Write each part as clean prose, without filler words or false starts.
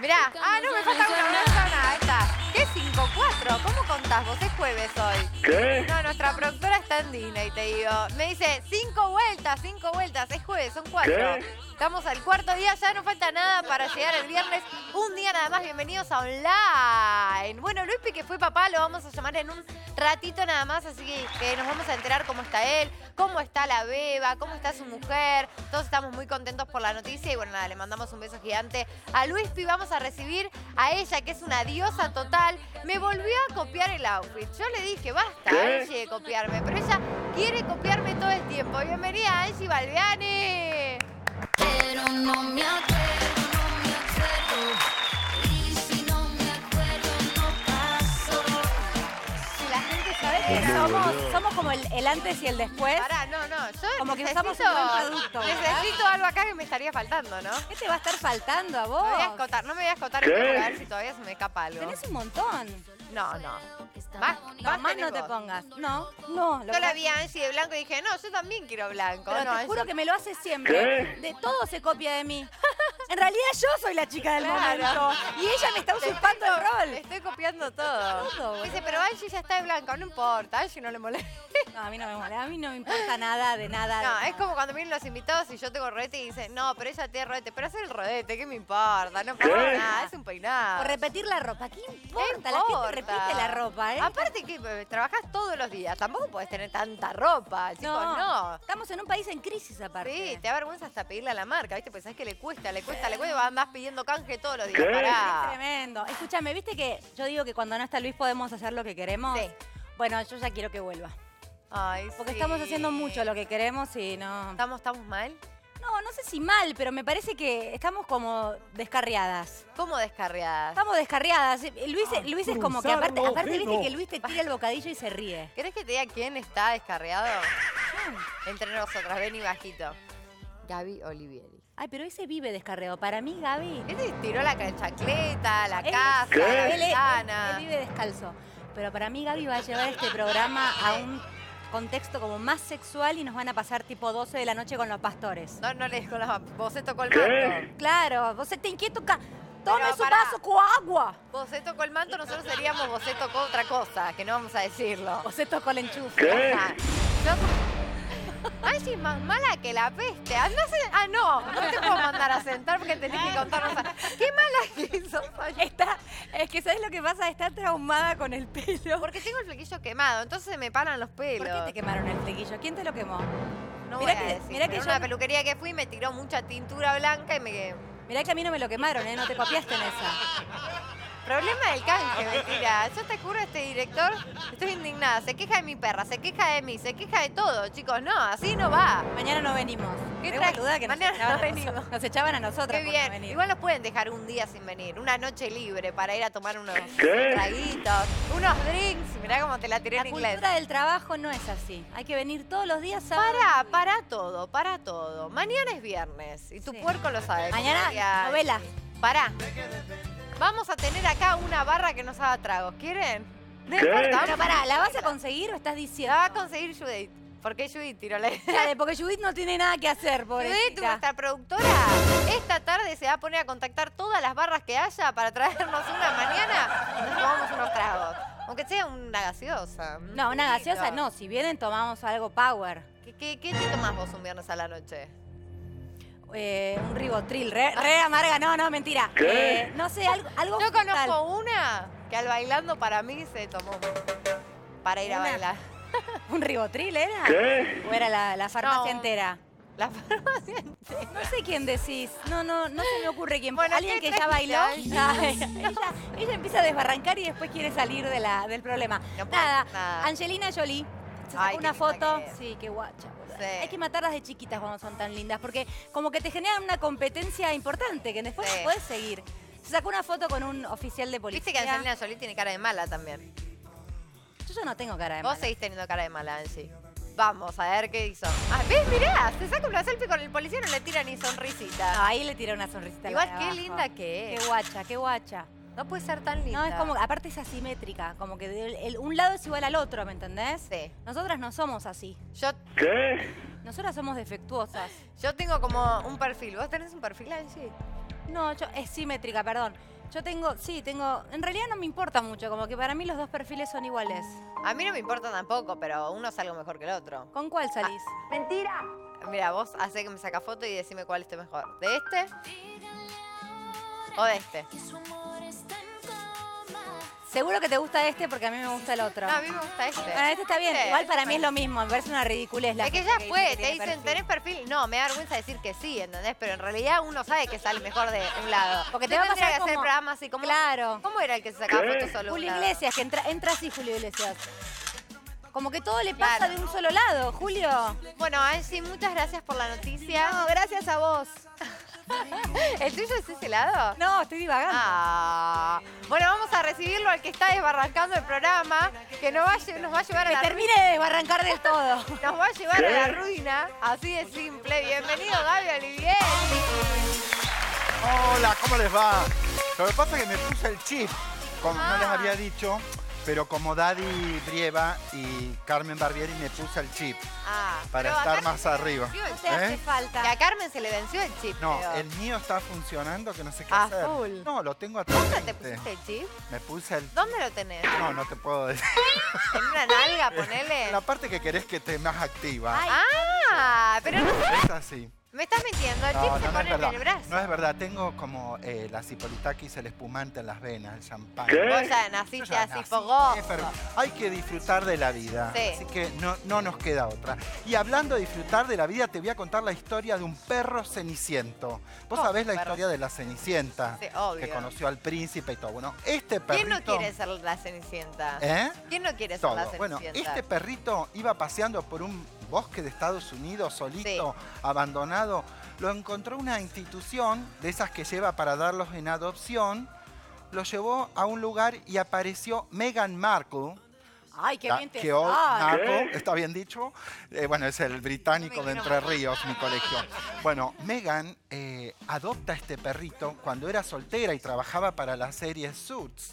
Mirá, no, me falta una, ahí está. ¿Qué 5-4? ¿Cómo contás vos? Es jueves hoy. ¿Qué? No, nuestra productora está en Disney, te digo. Me dice 5 vueltas, es jueves, son 4. ¿Qué? Estamos al cuarto día, ya no falta nada para llegar el viernes. Un día nada más, bienvenidos a Online. Bueno, Luispi, que fue papá, lo vamos a llamar en un ratito nada más, así que nos vamos a enterar cómo está él, cómo está la beba, cómo está su mujer. Todos estamos muy contentos por la noticia y bueno, nada, le mandamos un beso gigante a Luispi. Vamos a recibir a ella, que es una diosa total. Me volvió a copiar el outfit. Yo le dije, basta, Angie, de copiarme, pero ella quiere copiarme todo el tiempo. Bienvenida, Angie Balbiani. Pero no me acuerdo, y si no me acuerdo no paso. La gente sabe que somos como el antes y el después. Pará, no, yo Como que necesito, usamos un buen producto, ¿verdad? necesito algo acá que me estaría faltando, ¿no? ¿Qué te va a estar faltando a No vos? me voy a escotar, no me voy a escotar ¿Qué? el pelo, a ver si todavía se me escapa algo. Tenés un montón. No. No, más no te pongas. No. Yo la vi a Angie de blanco y dije, no, yo también quiero blanco. Pero no, te juro Angie. que me lo hace siempre. ¿Qué? De todo se copia de mí. En realidad yo soy la chica del Claro. momento. Y ella me está usurpando el Le rol. estoy copiando todo. Todo, Dice, pero Angie ya está de blanco, no importa, Angie no le molesta. No, a mí no me molesta. A mí no me importa nada de nada. No, de es nada. como cuando vienen los invitados y yo tengo rodete y dicen, no, pero ella tiene rodete. Pero hacer el rodete, ¿qué me importa? No pasa ¿Qué? nada, es un peinado. O repetir la ropa. ¿Qué importa? La importa? gente repite la ropa, ¿eh? Aparte que trabajás todos los días, tampoco podés tener tanta ropa, chicos, no. Estamos en un país en crisis aparte. Sí, te da vergüenza hasta pedirle a la marca, ¿viste? Pues sabés que le cuesta, andás pidiendo canje todos los días. ¿Qué? Es Pará. tremendo. Escúchame, ¿viste que yo digo que cuando no está Luis podemos hacer lo que queremos? Sí. Bueno, yo ya quiero que vuelva. Ay, Porque sí. estamos haciendo mucho lo que queremos y no... ¿Estamos mal? No sé si mal, pero me parece que estamos como descarriadas. ¿Cómo descarriadas? Estamos descarriadas. Luis es como que aparte viste ajeno. que Luis te tira el bocadillo y se ríe. ¿Querés que te diga quién está descarriado? Entre nosotras, ven y bajito. Gaby Olivieri. Ay, pero ese vive descarriado. Para mí, Gaby... Ese tiró la chancleta, la Él- casa, ¿Qué? la Él ventana. vive descalzo. Pero para mí Gaby va a llevar este programa a un contexto como más sexual y nos van a pasar tipo 12 de la noche con los pastores. No le dijo la Vos tocó el ¿Qué? manto. Claro, vos te inquieto. Tome Pero su pará. vaso con agua. Vos tocó el manto, nosotros seríamos vos tocó otra cosa, que no vamos a decirlo. Vos tocó el enchufe. ¿Qué? Ajá. Angie es más mala que la peste. No te puedo mandar a sentar porque tenés que contarnos. Qué mala que sos, Angie. Es que ¿sabes lo que pasa? Está traumada con el pelo. Porque tengo el flequillo quemado, entonces se me paran los pelos. ¿Por qué te quemaron el flequillo? ¿Quién te lo quemó? No Mirá voy a que- decir, mirá que pero yo una no- peluquería que fui me tiró mucha tintura blanca y Mirá que a mí no me lo quemaron, ¿eh? No te copiaste en esa. Problema del canje, mentira. Yo te juro, este director, estoy indignada. Se queja de mi perra, se queja de mí, se queja de todo, chicos. No, así no va. Mañana no venimos. ¿Qué Qué tra- boluda que Mañana no nos venimos. nos echaban a nosotros Qué por no bien. venir. Igual nos pueden dejar un día sin venir. Una noche libre para ir a tomar unos ¿Qué? traguitos, unos drinks. Mirá cómo te la tiré La en inglés. cultura del trabajo no es así. Hay que venir todos los días a... Para todo. Mañana es viernes y tu Sí. puerco lo sabe. Mañana, Ya- novela. Pará. Vamos a tener acá una barra que nos haga tragos. ¿Quieren? No ¿Qué? importa. Pero pará, ¿la vas a conseguir o estás La diciendo? va a conseguir Judith. Porque Judith tiró la idea. Dale, porque Judith no tiene nada que hacer, Judith, pobrecita. nuestra productora, esta tarde se va a poner a contactar todas las barras que haya para traernos una mañana y nos tomamos unos tragos. Aunque sea una gaseosa. No, una gaseosa no. Si vienen, tomamos algo power. ¿Qué te tomás vos un viernes a la noche? Un ribotril, re amarga. No, mentira. ¿Qué? No sé, algo Yo frutal. conozco una que al bailando para mí se tomó para ir a Una. bailar. ¿Un ribotril era? ¿Qué? ¿O era la farmacia No. entera? La farmacia entera. No sé quién decís. No se me ocurre quién. Bueno, Alguien ¿qué que ya trajiste, bailó. Angie? Ella empieza a desbarrancar y después quiere salir del problema. No puede Nada, ser nada. Angelina Jolie se sacó Ay, qué una linda foto. que es. Sí, qué guacha. boluda. Sí. Hay que matarlas de chiquitas cuando son tan lindas, porque como que te generan una competencia importante que después Sí. no podés seguir. Se sacó una foto con un oficial de policía. Viste que Angelina Jolie tiene cara de mala también. Yo ya no tengo cara de Vos mala. seguís teniendo cara de mala, Angie. Vamos a ver qué hizo. Ah, ¿ves? Mirá, se saca una selfie con el policía y no le tira ni sonrisita. No, ahí le tiré una sonrisita. a la Igual de qué abajo. linda que es. Qué guacha, qué guacha. No puede ser tan linda. No, es como, aparte es asimétrica, como que un lado es igual al otro, ¿me entendés? Sí. Nosotras no somos así. ¿Qué? Nosotras somos defectuosas. Yo tengo como un perfil. ¿Vos tenés un perfil, Angie? No, es simétrica, perdón. Yo tengo, en realidad no me importa mucho, como que para mí los dos perfiles son iguales. A mí no me importa tampoco, pero uno es algo mejor que el otro. ¿Con cuál salís? Mira, vos hacé que me saca foto y decime cuál es mejor. ¿De este? ¿O de este? Seguro que te gusta este porque a mí me gusta el otro. No, a mí me gusta este. Bueno, este está bien. Sí, Igual para mí es bueno. lo mismo. Me parece una ridiculez. Es que ya fue, te dicen, ¿tenés perfil? No, me da vergüenza decir que sí, ¿entendés? Pero en realidad uno sabe que sale mejor de un lado. Porque Yo te va a tendría pasar que hacer como- programas así como... Claro. ¿Cómo era el que se sacaba fotos solo de un Julio lado? Iglesias, que entra así Julio Iglesias. Como que todo le pasa Claro. de un solo lado, Julio. Bueno, Angie, muchas gracias por la noticia. No, gracias a vos. ¿El tuyo es ese lado? No, estoy divagando. Ah. Bueno, vamos a recibirlo al que está desbarrancando el programa, que nos va a llevar a Que la termine de desbarrancar del todo. Nos va a llevar a la ruina, así de simple. Bienvenido, Gaby Olivier. Hola, ¿cómo les va? Lo que pasa es que me puse el chip, como no les Ah. había dicho, pero como Daddy Brieva y Carmen Barbieri me puse el chip Ah, para pero a estar Carmen más se le arriba. venció el No te chip. hace ¿Eh? falta. Que a Carmen se le venció el chip. No, creo. el mío está funcionando que no sé qué A hacer. full. No, lo tengo a ¿Dónde te 30. pusiste el chip? Me puse el... ¿Dónde lo tenés? No, no te puedo decir. ¿En una nalga, ponele? La parte que querés que esté más activa. Ah, pero no, Es así. me estás mintiendo. El No, chip no, se no pone es en verdad. el brazo. No es verdad, tengo como la cipolitakis, el espumante en las venas, el champán. Vos ya Yo naciste ya así nací fogoso. enfermo. Hay que disfrutar de la vida, Sí. así que no nos queda otra. Y hablando de disfrutar de la vida, te voy a contar la historia de un perro ceniciento. Vos Oh, sabés la perro. historia de la Cenicienta, Sí, obvio. que conoció al príncipe y todo. Bueno, este perrito... ¿Quién no quiere ser la Cenicienta? ¿Eh? ¿Quién no quiere ser Todo. la Cenicienta? Bueno, este perrito iba paseando por un bosque de Estados Unidos, solito, abandonado. Lo encontró una institución de esas que lleva para darlos en adopción. Lo llevó a un lugar y apareció Meghan Markle. Ay, qué bien te que hoy- sale. Markle, ¿está bien dicho? Bueno, es el británico de Entre Ríos, mi colegio. Bueno, Meghan adopta a este perrito cuando era soltera y trabajaba para la serie Suits.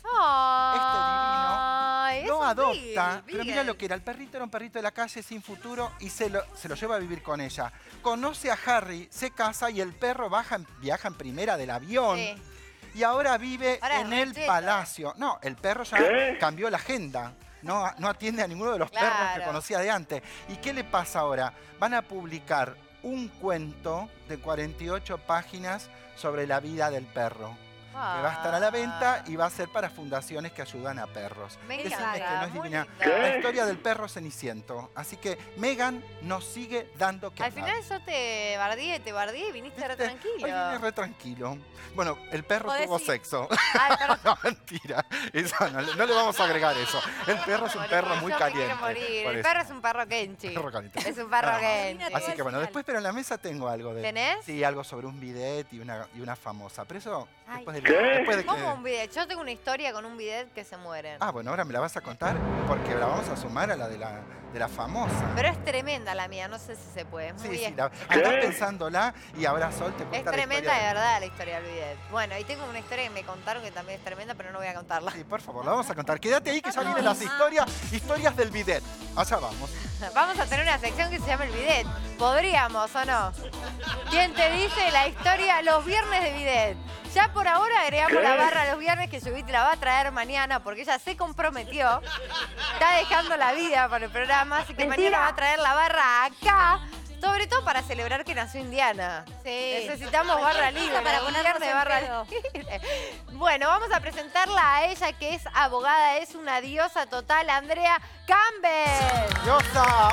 Ay, Lo es un adopta, Bill, pero mira lo que era. El perrito era un perrito de la calle sin futuro y se lo lleva a vivir con ella. Conoce a Harry, se casa y el perro viaja en primera del avión. Sí. Y ahora vive Ahora es en el recheto. palacio. No, el perro ya cambió la agenda. No atiende a ninguno de los perros que Claro. conocía de antes. ¿Y qué le pasa ahora? Van a publicar un cuento de 48 páginas sobre la vida del perro. Que va a estar a la venta y va a ser para fundaciones que ayudan a perros. Me Decime encanta, que no es muy divina. lindo. La historia del perro ceniciento. Así que Meghan nos sigue dando que Al hablar. final yo te bardeé y viniste re ¿Viste? tranquilo. Hoy vine re tranquilo. Bueno, el perro Podés tuvo ir. sexo. Ay, perdón. No, mentira. Eso no le vamos a agregar eso. El perro es un perro muy Yo me caliente. quiero morir. por El eso. perro es un perro Kenchi. Perro caliente. Es un perro No. Kenchi. Así que bueno, Al después, pero en la mesa tengo algo de... ¿Tenés? Sí, algo sobre un bidet y una famosa. Pero eso Ay. después de que... ¿Cómo un bidet? Yo tengo una historia con un bidet que se mueren. Ah, bueno, ahora me la vas a contar porque la vamos a sumar a la de la famosa. Pero es tremenda la mía, no sé si se puede. Es muy Sí, sí, bien. andá pensándola y ahora Sol te cuenta Es la tremenda historia de verdad la historia del bidet. Bueno, y tengo una historia que me contaron que también es tremenda, pero no voy a contarla. Sí, por favor, la vamos a contar. Quédate ahí que ya vienen las historias del bidet. Allá vamos. Vamos a tener una sección que se llama el bidet. ¿Podríamos o no? ¿Quién te dice la historia los viernes de bidet? Ya por ahora agregamos la barra los viernes que Yubit la va a traer mañana porque ella se comprometió. Está dejando la vida para el programa, así que mañana va a traer la barra acá. Sobre todo para celebrar que nació Indiana. Sí. Necesitamos barra libre. Para un ponernos viernes en barra pedo. libre. Bueno, vamos a presentarla a ella que es abogada, es una diosa total, Andrea Campbell. ¡Diosa!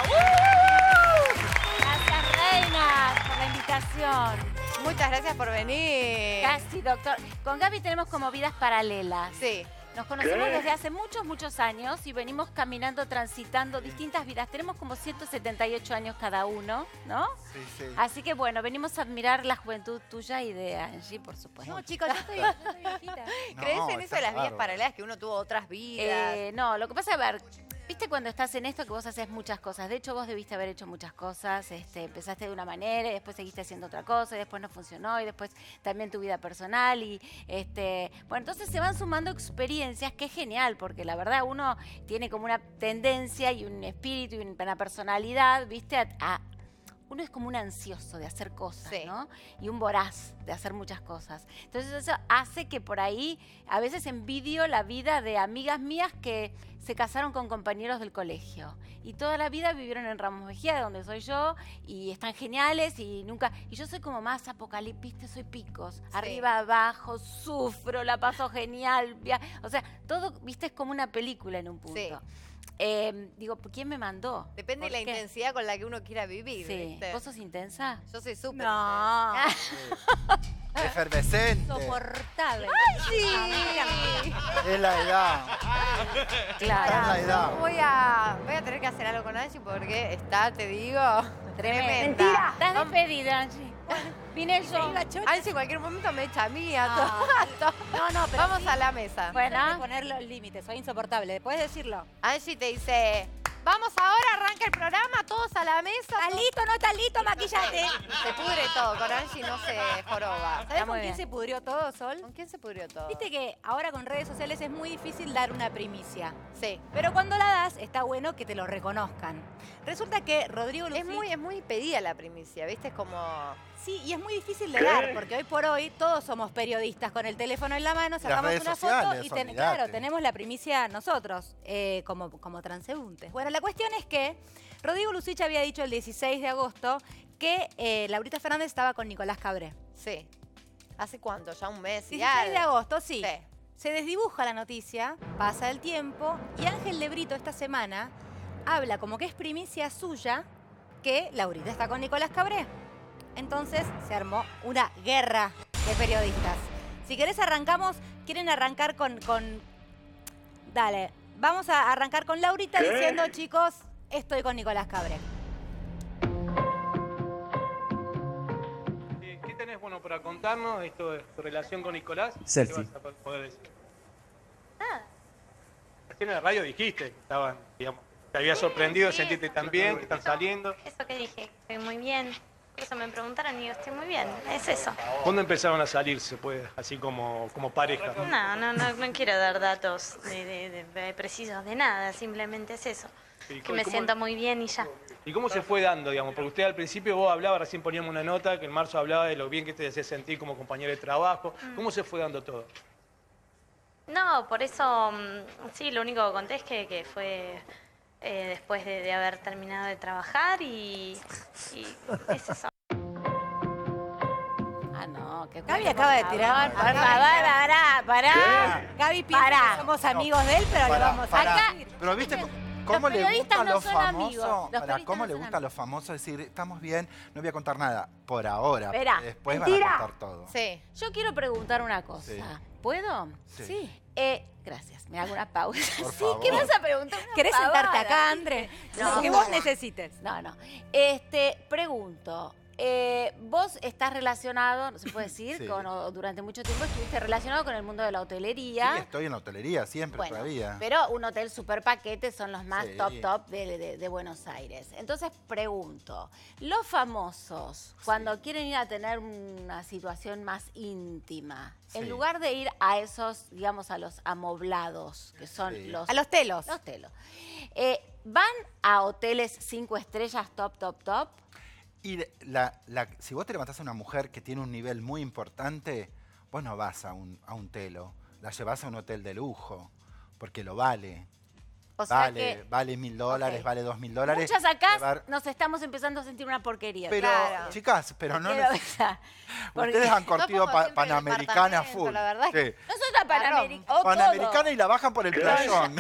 Gracias, reina, por la invitación. Muchas gracias por venir. Casi, doctor. Con Gaby tenemos como vidas paralelas. Sí. Nos conocemos desde hace muchos, muchos años y venimos caminando, transitando distintas vidas. Tenemos como 178 años cada uno, ¿no? Sí, sí. Así que bueno, venimos a admirar la juventud tuya y de Angie, por supuesto. No, chicos, yo estoy viejita. ¿Crees No, en eso está de las vidas bárbaro. paralelas, que uno tuvo otras vidas? No, lo que pasa, a ver, viste cuando estás en esto que vos haces muchas cosas. De hecho, vos debiste haber hecho muchas cosas. Empezaste de una manera y después seguiste haciendo otra cosa y después no funcionó y después también tu vida personal y bueno, entonces se van sumando experiencias que es genial porque la verdad uno tiene como una tendencia y un espíritu y una personalidad, viste, a uno es como un ansioso de hacer cosas, Sí. ¿no? Y un voraz de hacer muchas cosas. Entonces eso hace que por ahí a veces envidio la vida de amigas mías que se casaron con compañeros del colegio y toda la vida vivieron en Ramos Mejía, de donde soy yo, y están geniales y nunca... Y yo soy como más apocalipista, soy picos, arriba, abajo, sufro, la paso genial, o sea, todo, viste, es como una película en un punto. Sí. Digo, ¿quién me mandó? Depende de ¿Por la qué? intensidad con la que uno quiera vivir. Sí. ¿viste? ¿Vos sos intensa? Yo soy súper. No. Efervescente. Insoportable. Sí. Es la edad. Claro. Es la edad. Voy a tener que hacer algo con Angie porque está, te digo, tremenda. Mentira. Estás despedida, Angie. Vine yo. Angie en cualquier momento me echa a mí, a No. todo. No, pero Vamos sí, a la mesa. Bueno. hay que poner los límites, soy insoportable. ¿Puedes decirlo? Angie te dice, vamos ahora, arranca el programa, todos a la mesa. ¿Estás todos- listo? ¿No estás listo? Maquillate. Se pudre todo, con Angie no se joroba. ¿Sabes Está con muy quién bien. se pudrió todo, Sol? ¿Con quién se pudrió todo? Viste que ahora con redes sociales es muy difícil dar una primicia. Sí. Pero cuando la das, está bueno que te lo reconozcan. Resulta que Rodrigo Es Lucich... muy pedida la primicia, ¿viste? Es como... Sí, y es muy difícil de dar, porque hoy por hoy todos somos periodistas con el teléfono en la mano, sacamos redes una foto sociales, y olvidate. claro, tenemos la primicia nosotros, como transeúntes. Bueno, la cuestión es que Rodrigo Lucich había dicho el 16 de agosto que Laurita Fernández estaba con Nicolás Cabré. Sí. ¿Hace cuánto? ¿Ya un mes? y 16 de algo? agosto, sí. Sí. Se desdibuja la noticia, pasa el tiempo y Ángel de Brito esta semana habla como que es primicia suya que Laurita está con Nicolás Cabré. Entonces se armó una guerra de periodistas. Si querés arrancamos, quieren arrancar con... Dale, vamos a arrancar con Laurita diciendo, chicos, estoy con Nicolás Cabré. ¿Qué tenés bueno para contarnos esto de tu relación con Nicolás? Selfie. ¿Qué vas a poder decir? Recién en la radio dijiste que estaban, digamos, te había sorprendido Sí, sentirte eso. tan bien, que están saliendo. Eso que dije, estoy muy bien. Por eso me preguntaron y digo, estoy muy bien. Es eso. ¿Cuándo empezaron a salir, se puede, así como pareja? No quiero dar datos precisos de nada, simplemente es eso. ¿Y Que me cómo- siento muy bien y ya. ¿Y cómo se fue dando, digamos? Porque usted al principio vos hablaba, recién poníamos una nota, que en marzo hablaba de lo bien que te hacía sentir como compañero de trabajo. ¿Cómo se fue dando todo? No, por eso, sí, lo único que conté es que fue después de haber terminado de trabajar y es eso. Ah, no, qué Gaby bueno, acaba de por tirar- favor, por favor, pará. Gaby piensa Pará. que somos amigos de él, pero le Pará, vamos a pará. decir. Pero viste Los cómo le periodistas gusta a no los son famosos. amigos. Los Pará, periodistas ¿cómo no le son gusta a los famosos decir, estamos bien, no voy a contar nada por ahora? Esperá. Porque después van a contar todo. Sí. Yo quiero preguntar una cosa. Sí. ¿Puedo? Sí. Gracias, me hago una pausa. Por Sí, favor. ¿qué vas a preguntar? Una ¿Querés sentarte pavada. acá, André? No. Lo que vos necesites. No. Pregunto. Vos estás relacionado, no se puede decir, Sí. o durante mucho tiempo estuviste relacionado con el mundo de la Sí, hotelería. estoy en la hotelería siempre, Bueno, todavía. pero un hotel super paquete son los más Sí. top de Buenos Aires. Entonces pregunto, los famosos, cuando quieren ir a tener una situación más íntima, en Sí. lugar de ir a esos, digamos, a los amoblados, que son Sí. los A los telos. telos, ¿van a hoteles 5 estrellas top? Y si vos te levantás a una mujer que tiene un nivel muy importante, vos no vas a un telo, la llevas a un hotel de lujo, porque lo vale. O sea Vale, que vale $1000, Ok. vale $2000. muchas acá Llevar- nos estamos empezando a sentir una porquería. Pero, Claro. chicas, pero no Quiero neces- besar. Porque Ustedes han cortido Yo pongo siempre el Panamericana departamento, full. la verdad es Sí. nosotros Panamericana. o Panamericana todo. y la bajan por el playón.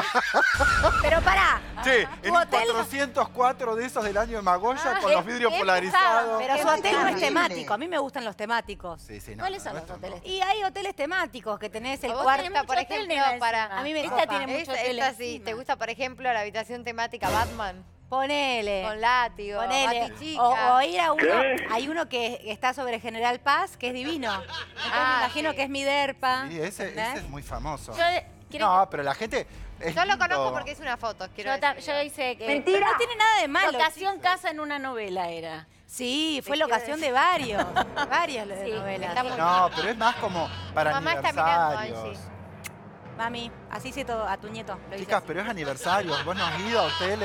Pero pará. Sí, en Tu un hotel- 404 de esos del año de Magoya con los vidrios es polarizados. Pero Qué su hotel no es terrible. temático. A mí me gustan los temáticos. Sí, sí, no, ¿Cuáles no, son los esto no. hoteles? Y hay hoteles temáticos que tenés el A vos cuarto. te gusta, por mucho hotel, ejemplo, nena, para... encima. A mí me Esta copa. tiene mucho Esta, hotel esta sí, encima. ¿te gusta, por ejemplo, la habitación temática Batman? Ponele. Con látigo, Ponele. batichica. O ir a uno. Hay uno que está sobre General Paz, que es divino. Entonces Ah, me imagino sí. que es mi derpa. Sí, ese ¿entendés? es muy famoso. Yo, No, pero la gente. Es Yo lo lindo. conozco porque hice una foto, quiero yo, decir. yo hice que... Pero no tiene nada de malo. Locación casa en una novela era. Sí, fue Te quiero locación de varios. Varias Sí, novelas. está muy No, pero es más como para Mamá está mirando, aniversarios. Angie. Mami, así se todo a tu nieto. Lo hice Chicas, así. pero es aniversarios. Vos no has ido a hoteles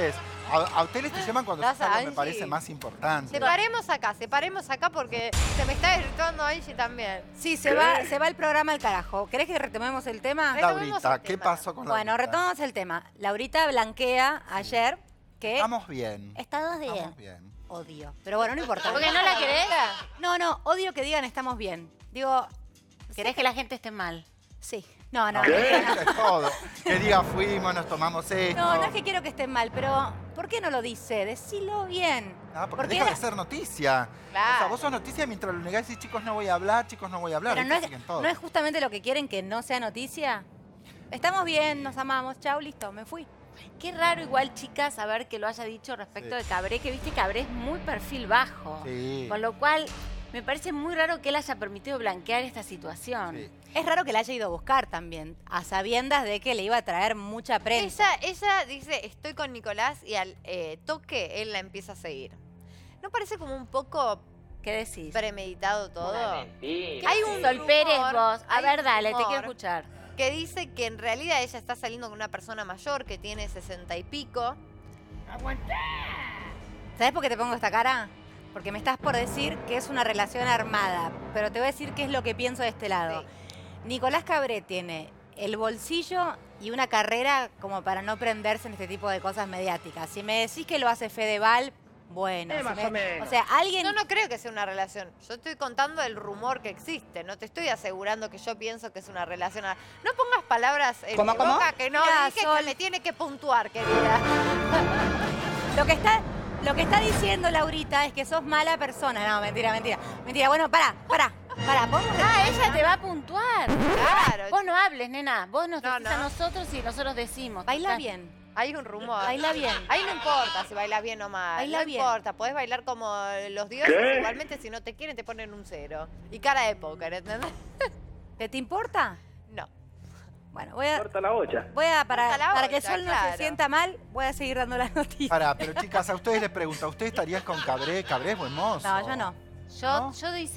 A ustedes te llaman cuando Gracias, sos algo, me Angie. parece más importante. Separemos acá porque se me está irritando Angie también. Sí, se va el programa al carajo. ¿Querés que retomemos el tema? Retomemos Laurita, el ¿qué tema. pasó con Laurita? Bueno, retomamos el tema. Laurita blanquea ayer que Estamos bien. estamos bien. Estamos bien. Odio. Pero bueno, no importa. ¿Porque no la querés? No, odio que digan estamos bien. Digo, ¿Querés que la gente esté mal? sí. No. Es todo. Que diga fuimos, nos tomamos esto. No es que quiero que estén mal, pero ¿por qué no lo dice? Decilo bien. Ah, porque Porque deja era- de ser noticia. Claro. O sea, vos sos noticia mientras lo negás y decís, chicos, no voy a hablar, chicos, no voy a hablar. Pero ¿Viste? Siguen todos. no es justamente lo que quieren que no sea noticia. Estamos bien, nos amamos, chau, listo, me fui. Qué raro igual, chicas, saber que lo haya dicho respecto Sí. de Cabré, que viste Cabré es muy perfil bajo. Sí. Con lo cual, me parece muy raro que él haya permitido blanquear esta situación. Sí. Es raro que la haya ido a buscar también, a sabiendas de que le iba a traer mucha prensa. Ella dice, estoy con Nicolás y al toque él la empieza a seguir. ¿No parece como un poco ¿Qué decís? premeditado todo? Hay un Sol rumor, Pérez vos. A hay ver, un dale, te rumor quiero escuchar. que dice que en realidad ella está saliendo con una persona mayor que tiene 60 y pico. ¿Sabes por qué te pongo esta cara? Porque me estás por decir que es una relación armada, pero te voy a decir qué es lo que pienso de este lado. Sí. Nicolás Cabré tiene el bolsillo y una carrera como para no prenderse en este tipo de cosas mediáticas. Si me decís que lo hace Fedeval, bueno. O sea, alguien... No creo que sea una relación. Yo estoy contando el rumor que existe. No te estoy asegurando que yo pienso que es una relación. No pongas palabras en mi boca que no Mira, dije Sol. que me tiene que puntuar, querida. Lo que está diciendo Laurita es que sos mala persona. No, mentira. Mentira, bueno, pará. ¿Vos Ah, ella te va a puntuar. Claro. Vos no hables, nena. Vos nos No, decís a no. nosotros y nosotros decimos. baila Total. bien? Hay un rumor. Baila bien. Ahí no importa si bailas bien o mal. Baila no bien. importa. Podés bailar como los dioses. Igualmente, si no te quieren, te ponen un 0. Y cara de póker, ¿entendés? ¿Te importa? No. Bueno, voy a Corta la olla. para Corta la que olla, Sol no claro. se sienta mal, voy a seguir dando las noticias. Pará, pero chicas, a ustedes les pregunto, ¿usted estarías con Cabré? ¿Cabré es buen mozo? No, yo no. Yo ¿No? hice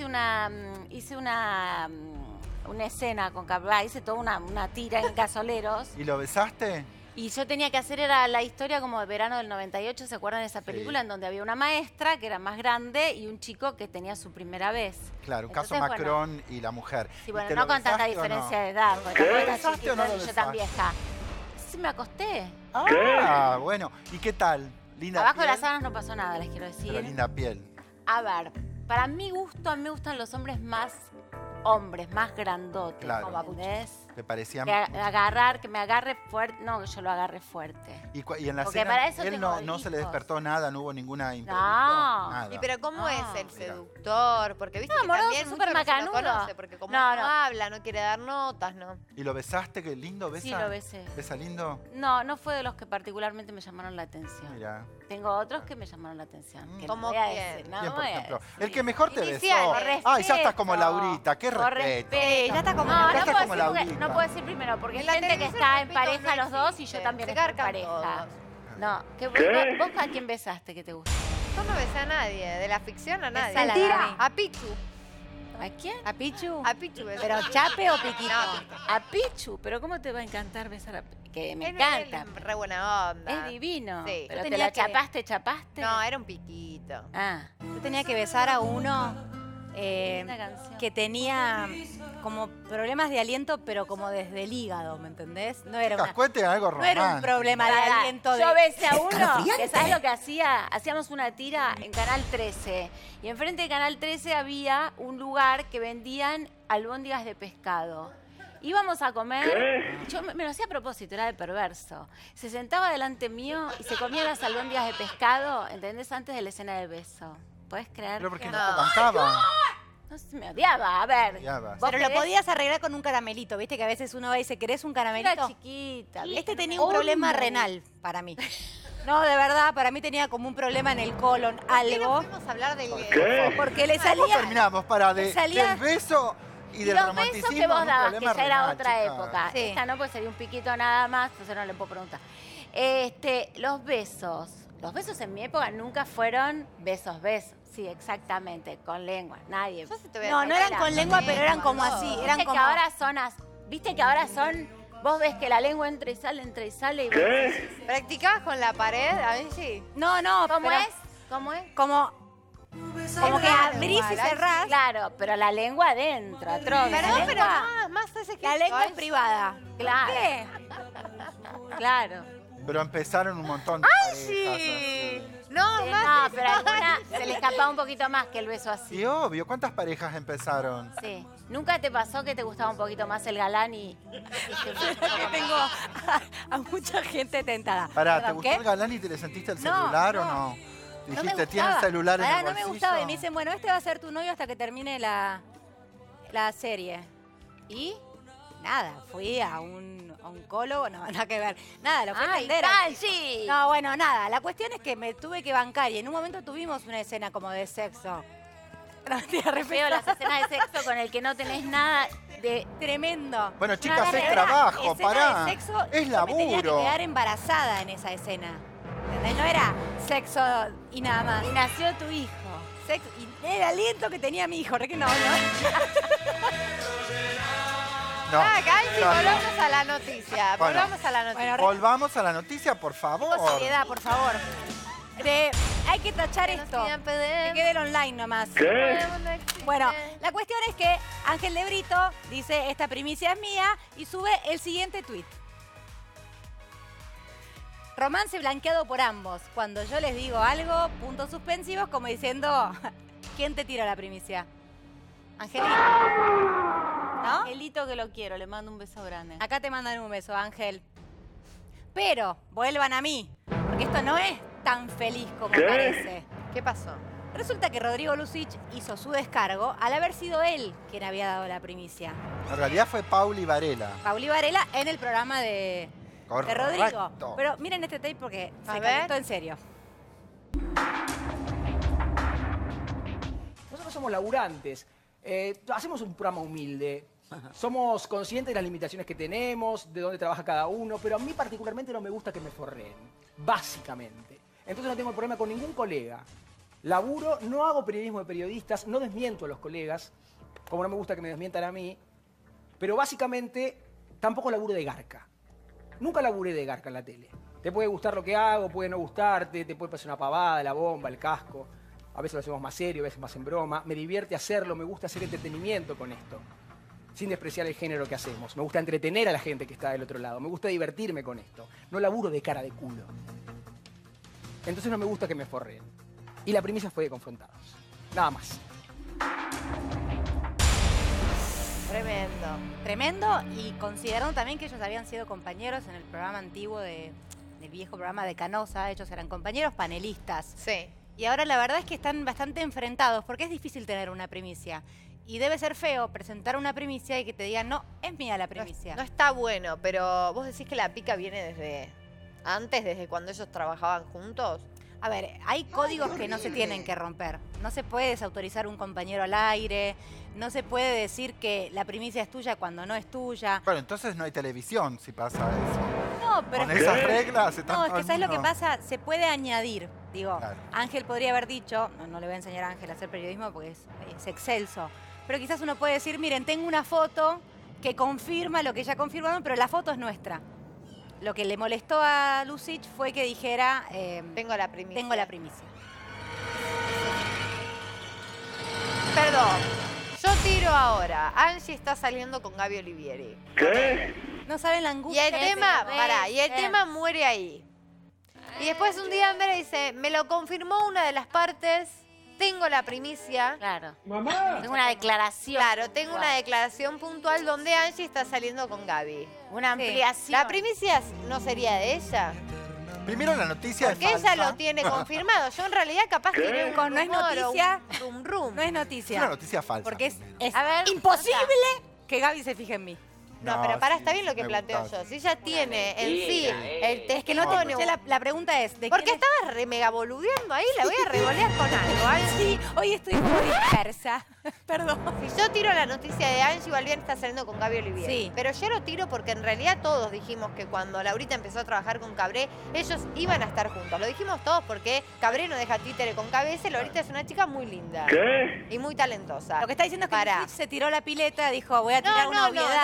una escena con Cabré, hice toda una tira en Gasoleros. ¿Y lo besaste? Y yo tenía que hacer, era la historia como de verano del 98, ¿se acuerdan de esa película? Sí. En donde había una maestra que era más grande y un chico que tenía su primera vez. Claro, un caso Entonces, bueno, Macron y la mujer. Sí, ¿Y bueno, te no lo con tanta besaste o no? diferencia de edad, porque ¿Qué? tampoco ¿Lo era besaste chiquito o no lo ni yo tan besaste? vieja. Sí, me acosté. Ah, bueno. ¿Y qué tal? Linda Abajo de piel, las sábanas no pasó nada, les quiero decir. pero linda piel. A ver, para mi gusto, a mí me gustan los hombres, más grandotes. Claro. ¿Entendés? ¿Te parecían? Que me agarre fuerte, no, que yo lo agarre fuerte. Y en la Porque cena para eso él tengo no se le hijos. despertó nada, no hubo ninguna imprevisto, No. nada. ¿Y pero cómo No, es el mira. seductor? Porque viste No, que amoroso, también súper mucho no se lo macanudo. conoce, porque como No, no, no. habla, no quiere dar notas, ¿no? ¿Y lo besaste? Qué lindo, ¿besa? Sí, lo besé. ¿Besa lindo? No, no fue de los que particularmente me llamaron la atención. Mira. Tengo otros que me llamaron la atención. Que no ¿Cómo voy a quién? decir, no ¿Quién, por voy a ejemplo? decir. El que mejor te besó. Iniciales. Ay, ya estás como Respeto. Laurita, qué Por respeto. respeto. Ya está como No, Ya no está puedo, como decir porque- Laurita. no puedo decir primero, porque hay En la gente que televisión está en respeto pareja no los dos y yo existe. también Se estoy en cargan pareja. todos. No, ¿vos a quién besaste que te gusta? Yo no besé a nadie, de la ficción a nadie. Besala, Gaby. A Pichu. ¿A quién? ¿A Pichu? A Pichu besé. ¿Pero chape o piquito? No, A Pichu, pero ¿cómo te va a encantar besar a Pichu? Que me Él encanta. es re buena onda. Es divino. Sí. Pero Yo te tenía la que- chapaste. No, era un piquito. Ah, Yo tenía que besar a uno linda canción. que tenía como problemas de aliento, pero como desde el hígado, ¿me entendés? No era, Chicas, cuenten algo no era un romántico. problema de Pará, aliento de... Yo besé a uno, que ¿sabes lo que hacía? Hacíamos una tira en Canal 13. Y enfrente de Canal 13 había un lugar que vendían albóndigas de pescado. Íbamos a comer, yo me lo hacía a propósito, era de perverso. Se sentaba delante mío y se comía las albóndigas de pescado, ¿entendés? Antes de la escena del beso. ¿Puedes creer? Pero porque No. no te cantaba. No sé, me odiaba, a ver. Odiabas. ¿vos Pero lo querés? podías arreglar con un caramelito, ¿viste? Que a veces uno va y dice, ¿querés un Era caramelito? chiquita. Este tenía un problema renal para mí. No, de verdad, para mí tenía como un problema en el colon, ¿Por qué no algo. fuimos a hablar del... Porque le ¿Cómo salía... terminamos? Para le salía- del beso y Y del los romanticismo. besos que vos en un dabas, que problema ya era renal, otra chicas. época. Sí. Esta no, pues sería un piquito nada más, entonces no le puedo preguntar. Los besos. Los besos en mi época nunca fueron besos. Sí, exactamente, con lengua. Nadie. Yo sí te voy a No, decir no eran que con lengua, pero eran como así. Eran Viste como... que ahora son, viste que ahora son, vos ves que la lengua entra y sale. Y vos decís, ¿Practicabas con la pared? A ver si. No, no, ¿cómo pero es? ¿Cómo es? Como que raro abrís y igual, ¿eh? cerrás. Claro, pero la lengua adentro, atroz. Perdón, pero lengua- más ese gesto. La lengua es Angie. privada. Claro. ¿Qué? Claro. Pero empezaron un montón de parejas Sí. así. No, Sí, más no, ese- pero alguna se le escapaba un poquito más que el beso así. Y obvio, ¿cuántas parejas empezaron? Sí. ¿Nunca te pasó que te gustaba un poquito más el galán y Tengo a mucha gente tentada. Pará, ¿te Perdón, gustó ¿qué? el galán y te le sentiste el No, celular o no. no? No me Dijiste, ¿tiene el gustaba. celular en Pará, el no bolsillo? me gustaba. Y me dicen, bueno, este va a ser tu novio hasta que termine la serie. Y nada, fui a un oncólogo, no, nada que ver. Nada, lo fui a ¡ay, entender. sí! No, bueno, nada. La cuestión es que me tuve que bancar y en un momento tuvimos una escena como de sexo. No, mentira, re Feo las escenas de sexo con el que no tenés nada de... Tremendo. Bueno, chicas, Era es trabajo, escena pará. de sexo, Es yo me tenía que laburo. quedar embarazada en esa escena. ¿Entendés? No era sexo y nada más. Y nació tu hijo. Sexo, y el aliento que tenía mi hijo, re que no, ¿no? No, Angie, no, no. volvamos a la noticia. Bueno. Volvamos a la noticia. Bueno, Volvamos a la noticia, por favor. Con seriedad, por favor. Hay que tachar esto. Que quede el online nomás. Bueno, la cuestión es que Ángel de Brito dice, esta primicia es mía, y sube el siguiente tuit. Romance blanqueado por ambos. Cuando yo les digo algo, puntos suspensivos, como diciendo, ¿quién te tiró la primicia? Angelito. ¿No? Angelito que lo quiero, le mando un beso grande. Acá te mandan un beso, Ángel. Pero vuelvan a mí, porque esto no es tan feliz como parece. ¿Qué pasó? Resulta que Rodrigo Lucich hizo su descargo al haber sido él quien había dado la primicia. En realidad fue Pauli Varela. Pauli Varela en el programa de Rodrigo. Correcto. Pero miren este tape porque A se ver. calentó en serio. Nosotros somos laburantes. Hacemos un programa humilde. Somos conscientes de las limitaciones que tenemos, de dónde trabaja cada uno, pero a mí particularmente no me gusta que me forreen. Básicamente. Entonces no tengo problema con ningún colega. Laburo, no hago periodismo de periodistas, no desmiento a los colegas, como no me gusta que me desmientan a mí, pero básicamente tampoco laburo de garca. Nunca laburé de garca en la tele. Te puede gustar lo que hago, puede no gustarte, te puede parecer una pavada, la bomba, el casco. A veces lo hacemos más serio, a veces más en broma. Me divierte hacerlo, me gusta hacer entretenimiento con esto. Sin despreciar el género que hacemos. Me gusta entretener a la gente que está del otro lado. Me gusta divertirme con esto. No laburo de cara de culo. Entonces no me gusta que me forreen. Y la primicia fue de confrontados. Nada más. Tremendo. Tremendo, y considerando también que ellos habían sido compañeros en el programa antiguo del viejo programa de Canosa. Ellos eran compañeros panelistas. Sí. Y ahora la verdad es que están bastante enfrentados porque es difícil tener una primicia. Y debe ser feo presentar una primicia y que te digan, no, es mía la primicia. No está bueno, pero vos decís que la pica viene desde antes, desde cuando ellos trabajaban juntos. A ver, hay códigos que no se tienen que romper. No se puede desautorizar un compañero al aire, no se puede decir que la primicia es tuya cuando no es tuya. Bueno, entonces no hay televisión si pasa eso. No, pero Con esas reglas se no, es que ¿sabes lo que no. pasa? Se puede añadir. Digo, Claro. Ángel podría haber dicho, no le voy a enseñar a Ángel a hacer periodismo porque es excelso, pero quizás uno puede decir, miren, tengo una foto que confirma lo que ya confirmaron, pero la foto es nuestra. Lo que le molestó a Lucich fue que dijera, Tengo la primicia. tengo la primicia. Perdón. Yo tiro ahora. Angie está saliendo con Gaby Olivieri. No saben la Y angustia. el que tema, se ve. pará, y el tema muere ahí. Y después un día Amber dice, me lo confirmó una de las partes, tengo la primicia. Claro. Tengo una declaración. Claro, tengo una declaración puntual donde Angie está saliendo con Gaby. Una ampliación. La primicia no sería de ella, Primero la noticia porque es falsa. ella lo tiene confirmado. Yo en realidad capaz tiene un No es rumor o noticia. un rum. No es Es una noticia, noticia falsa. porque es A ver, imposible que Gaby se fije en mí. No, pero para, sí, está bien lo que me planteo gustó. yo. Si ella tiene en sí el Es que no te testimonio... escuché la pregunta es, ¿de Porque quién es? estabas re mega boludeando ahí, la voy a revolear con algo. Angie. Sí, hoy estoy como dispersa. Perdón. Si yo tiro la noticia de Angie Balbián está saliendo con Gaby Olivieri. Sí. Pero yo lo tiro porque en realidad todos dijimos que cuando Laurita empezó a trabajar con Cabré, ellos iban a estar juntos. Lo dijimos todos porque Cabré no deja títere con cabeza y Laurita es una chica muy linda. Y muy talentosa. Lo que está diciendo es que Pará. Lucich se tiró la pileta, dijo, voy a tirar una no, obviedad. no porque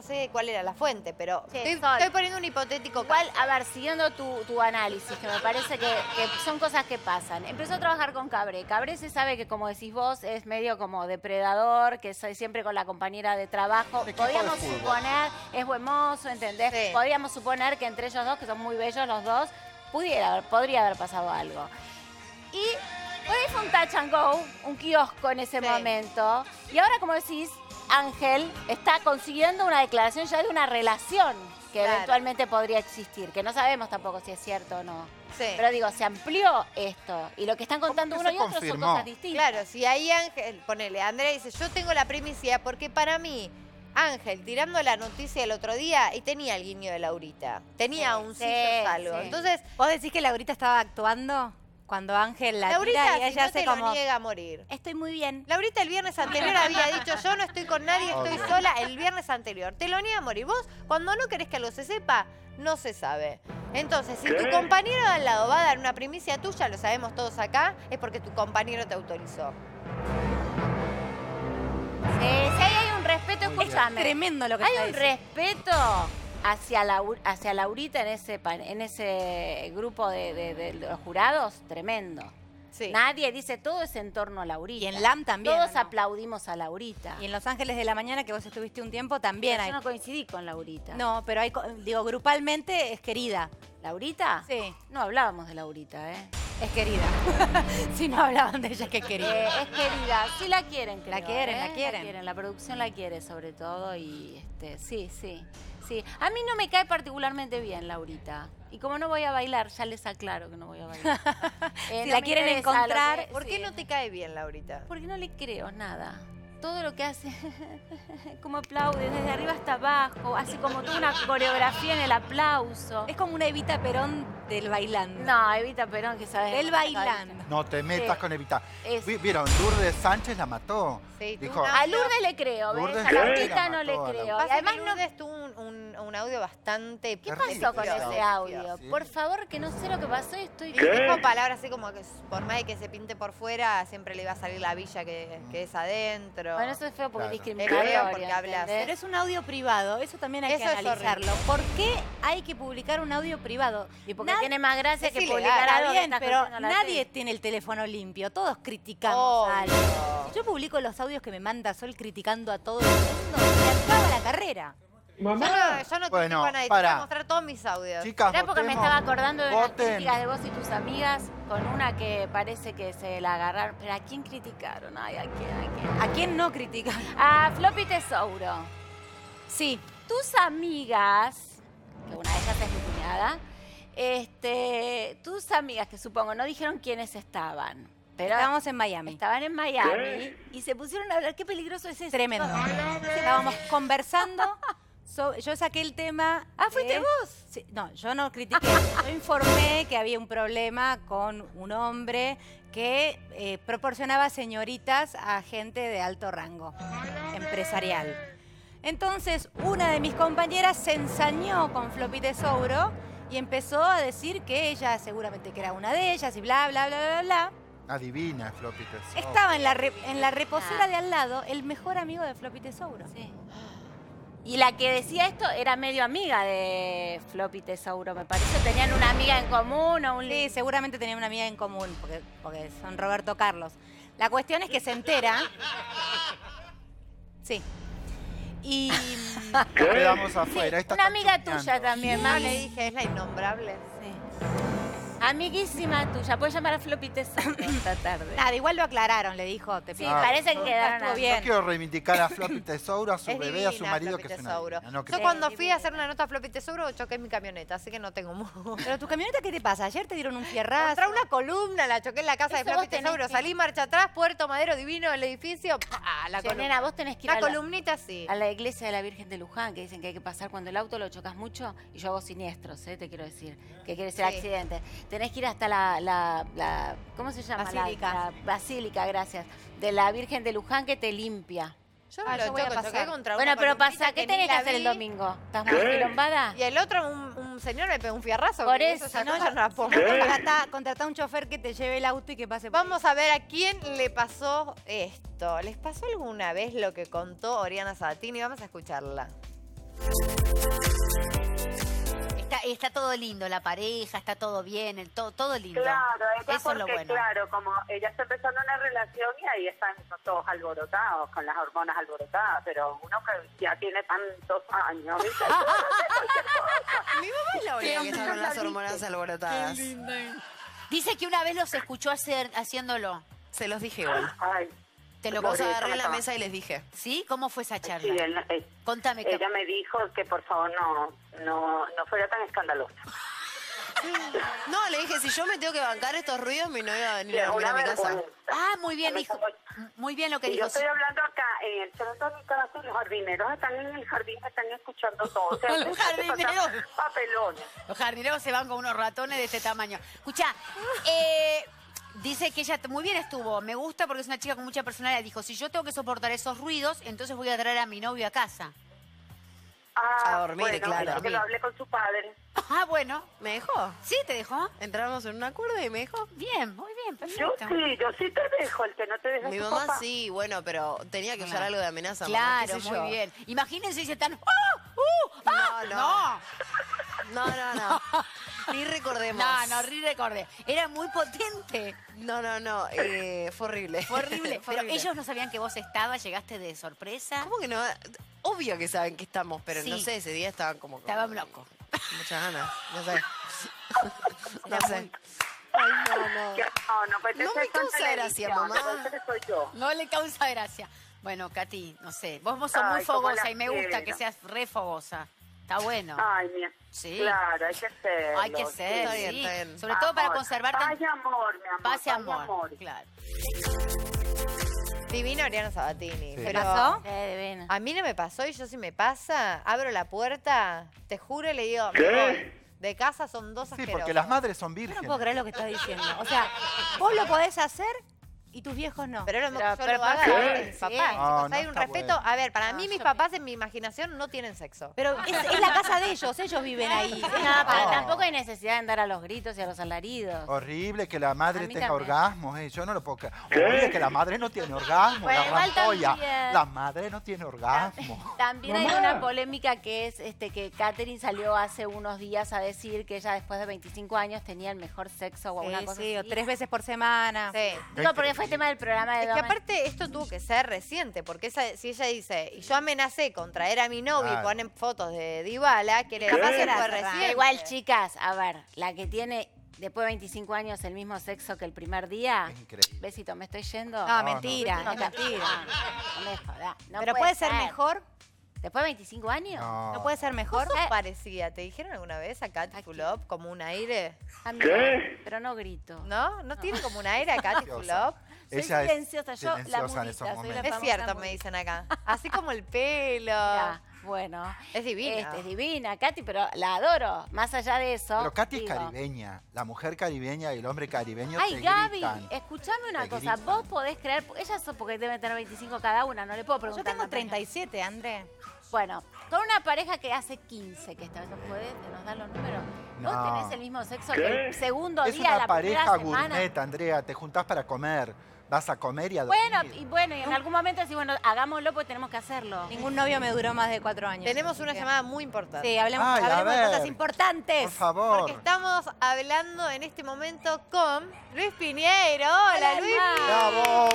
sé cuál era la fuente, pero Sí, estoy, Sol. estoy poniendo un hipotético Igual, caso. a ver, siguiendo tu análisis, que me parece que son cosas que pasan. Empezó a trabajar con Cabré. Cabré se sabe que, como decís vos, es medio como depredador, que es siempre con la compañera de trabajo. Un equipo de Podríamos fútbol. suponer, es buen mozo, ¿entendés? Sí. Podríamos suponer que entre ellos dos, que son muy bellos los dos, podría haber pasado algo. Y por ahí fue un touch and go, un kiosco en ese Sí. momento. Y ahora, como decís, Ángel está consiguiendo una declaración ya de una relación que Claro. eventualmente podría existir, que no sabemos tampoco si es cierto o no. Sí. Pero digo, se amplió esto. Y lo que están contando que uno se y otro son confirmó? cosas distintas. Claro, si ahí Ángel, ponele, Andrea dice, yo tengo la primicia porque para mí, Ángel, tirando la noticia el otro día, y tenía el guiño de Laurita. Tenía un sí, yo salgo. sí. Entonces, ¿Vos decís que Laurita estaba actuando cuando Ángel la Laurita, tira y si ella no hace te como... lo niega a morir. Estoy muy bien. Laurita el viernes anterior había dicho, yo no estoy con nadie, estoy Obvio. sola, el viernes anterior. Te lo niega a morir. Vos, cuando no querés que algo se sepa, no se sabe. Entonces, si tu compañero de al lado va a dar una primicia tuya, lo sabemos todos acá, es porque tu compañero te autorizó. Si ahí hay un respeto, escúchame. Tremendo lo que Hay está un diciendo. respeto hacia Laurita en ese grupo de los jurados, tremendo. Sí. Nadie dice, todo es en torno a Laurita. Y en LAM también, Todos ¿o no? aplaudimos a Laurita. Y en Los Ángeles de la Mañana, que vos estuviste un tiempo, también Pero hay... yo no coincidí con Laurita. No, pero hay, digo, grupalmente es querida. ¿Laurita? Sí. No hablábamos de Laurita, ¿eh? Es querida. Si no hablaban de ella, es que es querida. Es querida. Sí la quieren, creo, La quieren, ¿eh? la quieren. La producción la quiere, sobre todo. Y sí. A mí no me cae particularmente bien, Laurita. Y como no voy a bailar, ya les aclaro que no voy a bailar. Si No la me quieren interesa lo encontrar, ¿Por qué no te cae bien, Laurita? Porque no le creo nada. Todo lo que hace, como aplaude, desde arriba hasta abajo, hace como toda una coreografía en el aplauso. es como una Evita Perón del bailando. No, Evita Perón, que sabe. Del bailando. No te metas Sí. con Evita. Es- ¿Vieron? Lourdes Sánchez la mató. Sí, Dijo, tuvo una- A Lourdes le creo, ¿ves? Lourdes A Laurita la no le mató a creo. Laurita. Y además no. Lourdes tuvo un audio bastante... ¿Qué Terrible pasó con ese ese audio. audio? Sí. Por favor, que no sé lo que pasó y estoy... Y dijo palabras así como que por más de que se pinte por fuera, siempre le iba a salir la villa que es adentro. Bueno, eso es feo porque Claro. es discriminatorio. Es feo porque hablas. ¿entendés? Pero es un audio privado, eso también hay que Eso es analizarlo. ¿Por qué hay que publicar un audio privado? Y porque Nadie- tiene más gracia Es que ilegal. publicar Está algo que bien, estás pero haciendo en la nadie tele. tiene el teléfono limpio, todos criticamos Obvio. algo. Si yo publico los audios que me manda Sol criticando a todo el mundo, se acaba la carrera. Yo no Bueno, critico a nadie, te voy pará. a mostrar todos mis audios. Chicas, Mirá, porque me votemos. estaba acordando de unas Voten. críticas de vos y tus amigas con una que parece que se la agarraron. ¿Pero a quién criticaron? Ay, ¿a quién? ¿A quién no critica? A Floppy Tesouro. Sí, Tus amigas, que una de ellas es mi cuñada, tus amigas, que supongo, no dijeron quiénes estaban, pero estábamos en Miami. estaban en Miami y se pusieron a hablar. Qué peligroso es eso. Tremendo. Estábamos conversando. Yo saqué el tema. Ah, ¿fuiste vos? Sí, no, yo no critiqué. Yo informé que había un problema con un hombre que proporcionaba señoritas a gente de alto rango empresarial. Entonces, una de mis compañeras se ensañó con Floppy Tesouro y empezó a decir que ella seguramente que era una de ellas y bla, bla, bla, bla, bla. Adivina, Floppy Tesouro. Estaba en la reposera de al lado el mejor amigo de Floppy Tesouro. Sí. Y la que decía esto era medio amiga de Floppy Tesouro, me parece. Tenían una amiga en común o un... Sí, seguramente tenían una amiga en común, porque son Roberto Carlos. La cuestión es que se entera. Sí. Y Nos quedamos afuera. Esta Una está amiga chumeando. tuya también, No mami. le dije, es la innombrable. Sí. Amiguísima tuya. Puedes llamar a Floppy Tesouro esta tarde. nada, igual lo aclararon, le dijo. Te Sí, pido. parece que no, quedaron estuvo así. bien. Yo quiero reivindicar a Floppy Tesouro, a su Es bebé, a su divina, marido, Floppy que es una Tesouro. divina. No, Yo creo- cuando fui a hacer una nota a Floppy Tesouro choqué mi camioneta, así que no tengo mucho. Pero tu camioneta, ¿qué te pasa? Ayer te dieron un fierrazo. Contra una columna, la choqué en la casa Eso de Floppy vos tenés Tesouro. que- Salí marcha atrás, Puerto Madero divino, el edificio. ¡pah! La Che, columna. nena, vos tenés que ir Una a la, columnita sí. a la iglesia de la Virgen de Luján, que dicen que hay que pasar cuando el auto lo chocas mucho, y yo hago siniestros, te quiero decir, que quiere decir Sí. accidentes. Tenés que ir hasta la ¿cómo se llama? Basílica. La basílica, gracias, de la Virgen de Luján, que te limpia. Yo Ah, me yo lo voy a choqué, pasar. contra Bueno, una pero columnita pasa, ¿qué ni tenés que la hacer el vi. domingo? ¿Estás muy quilombada? Y el otro, un señor me pegó un fierrazo. Por que eso, esa No, cosa no la puedo contratá un chofer que te lleve el auto y que pase por Vamos a ver a quién le pasó esto. ¿Les pasó alguna vez lo que contó Oriana Sabatini? Vamos a escucharla. Está todo lindo, la pareja, está todo bien, todo lindo. Claro, ella eso es lo porque, bueno. claro, como ella está empezando una relación y ahí están todos alborotados, con las hormonas alborotadas, pero uno que ya tiene tantos años, ¿viste? Mi mamá es la única que está con las hormonas alborotadas. Dice que una vez los escuchó haciéndolo. Se los dije igual. Ay, Te lo Los agarré en la mesa y les dije. ¿Sí? ¿Cómo fue esa charla? sí, Contame. ella me dijo que por favor no fuera tan escandalosa. No, le dije, si yo me tengo que bancar estos ruidos, mi novio va a venir a dormir a mi casa. Ah, muy bien, dijo. Muy bien lo que Y dijo. yo estoy hablando acá en el centro de mi casa, los jardineros están en el jardín, están escuchando todo. O sea, Los jardineros. Papelones. Los jardineros se van con unos ratones de este tamaño. Escuchá, dice que ella muy bien estuvo. Me gusta porque es una chica con mucha personalidad. Dijo, si yo tengo que soportar esos ruidos, entonces voy a traer a mi novio a casa. A dormir, bueno, claro. Que lo hablé con su padre. Ah, bueno. ¿Me dejó? ¿Sí te dejó? Entramos en un acuerdo y me dejó. Bien, muy bien, Yo perfecto. sí te dejo, el que no te deja Mi tu mamá papá. sí, bueno, pero tenía que usar algo de amenaza. mamá, Claro, qué sé muy yo. bien. Imagínense si se están... No. No. Ni recordemos. No, recordé. Era muy potente. No. Fue horrible. Fue horrible. Fue Pero horrible. ellos no sabían que vos estabas, llegaste de sorpresa. ¿Cómo que no? Obvio que saben que estamos, pero Sí. no sé, ese día estaban como... Estaban locos. con muchas ganas, no sé. Era No sé. muy- Ay, no. No, pues No me causa gracia, mamá. Soy yo. No le causa gracia. Bueno, Katy, no sé. Vos sos muy Ay, cómo fogosa la y me gusta quiero. que seas re fogosa. Está bueno. Ay, mía. Sí. Claro, hay que ser. Hay que ser, Está bien, sí. está bien. Sobre todo para Amor. conservar Paz y amor, mi amor. paz y paz amor. Claro. Divino Oriana Sabatini. Sí. Pero ¿Pasó? Divina. a mí no me pasó y yo si me pasa, abro la puerta, te juro y le digo, "Me voy". De casa son dos Sí, asquerosos. porque las madres son Yo vírgenes. no puedo creer lo que estás diciendo. O sea, vos lo podés hacer y tus viejos no. Pero, yo pero lo hago ¿qué? de mis papás. No, chicos, no hay un está respeto. bueno. A ver, para mí mis papás en mi imaginación no tienen sexo. Pero es la casa de ellos viven ahí. No, pero No. tampoco hay necesidad de andar a los gritos y a los alaridos. Horrible que la madre A mí tenga también. orgasmos, yo no lo puedo creer. Horrible que la madre no tiene orgasmo, Bueno, la igual rampolla. también. La madre no tiene orgasmo. También hay una polémica que es que Katherine salió hace unos días a decir que ella después de 25 años tenía el mejor sexo o alguna cosa Sí, o así. 3 veces por semana. Sí. Digo, porque fue tema del programa de Es que Doma. aparte esto tuvo que ser reciente, porque si ella dice, y yo amenacé con traer a mi novio y Claro. ponen fotos de Dybala, que capaz que fue reciente. Igual, chicas, a ver, la que tiene después de 25 años el mismo sexo que el primer día. Es increíble. Besito, ¿me estoy yendo? No, mentira, No, es mentira. No me jodas. No Pero puede ser mejor. ¿Después de 25 años? No. ¿No puede ser mejor? ¿Vos sos parecida? ¿Te dijeron alguna vez a Katy Fulop como un aire? A mí no, pero no grito. ¿No? ¿No tiene como un aire a Katy Silenciosa. Fulop? Soy Ella es silenciosa, yo la silenciosa en mudita, esos soy la momentos. Es famosa cierto, me mudita. dicen acá. Así como el pelo. Ya, bueno. Es divina. Es divina, Katy, pero la adoro. Más allá de eso. Pero Katy es digo, caribeña. La mujer caribeña y el hombre caribeño Ay, te Gaby, gritan. escuchame una Te cosa. gritan. Vos podés creer, ellas son porque deben tener 25 cada una, no le puedo Yo preguntar. tengo a una pareja. 37, André. Bueno, con una pareja que hace 15, que esta vez no puede, nos dan los números. Vos No. tenés el mismo sexo que el segundo Es día, una la pareja primera semana. gourmet, Andrea. Te juntás para comer. Vas a comer y a dormir. Bueno, y en algún momento decís, bueno, hagámoslo porque tenemos que hacerlo. Ningún novio me duró más de 4 años. Tenemos una así que- llamada muy importante. Sí, hablemos, Ay, a hablemos de ver. cosas importantes. Por favor. Porque estamos hablando en este momento con Luis Piñeiro. Hola, Luis. ¡Bravo!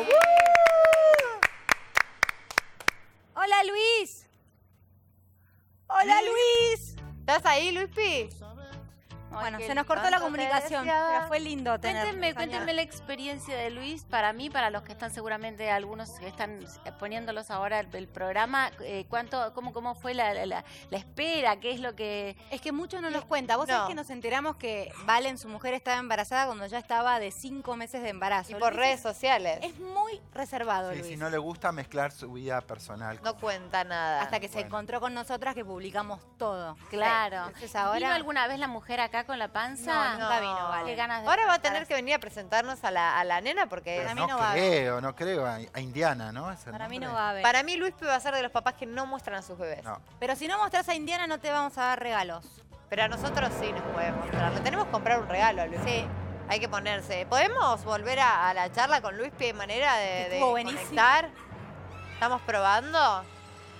Hola, Luis. Hola, Luis. ¿Estás ahí, Luispi? Bueno, qué se nos cortó la tanto te comunicación, deseaba. pero fue lindo tener. Cuéntenme la experiencia de Luis, para mí, para los que están seguramente, algunos que están poniéndolos ahora el programa, cómo fue la espera, qué es lo que... Es que mucho no nos cuenta. Vos No. sabés que nos enteramos que Valen, su mujer, estaba embarazada cuando ya estaba de 5 meses de embarazo. Y por Luis redes sociales. es muy reservado, Sí, Luis. si no le gusta mezclar su vida personal. No cuenta nada. Hasta que se Bueno. encontró con nosotras que publicamos todo. Claro. Entonces ahora... ¿Vino alguna vez la mujer acá con la panza? No, nunca vino, Vale. Qué ganas de Ahora va a preguntar tener que venir a presentarnos a la nena porque Pero Para mí no, no va a creo, no creo. A Indiana, ¿no? ¿Es el Para mí nombre? no va a haber. para mí Luispi va a ser de los papás que no muestran a sus bebés. No. Pero si no mostrás a Indiana no te vamos a dar regalos. Pero a nosotros sí nos puede mostrar. Le tenemos que comprar un regalo a Luis. Sí. Hay que ponerse. ¿Podemos volver a la charla con Luispi de manera de Estuvo buenísimo. conectar? ¿Estamos probando?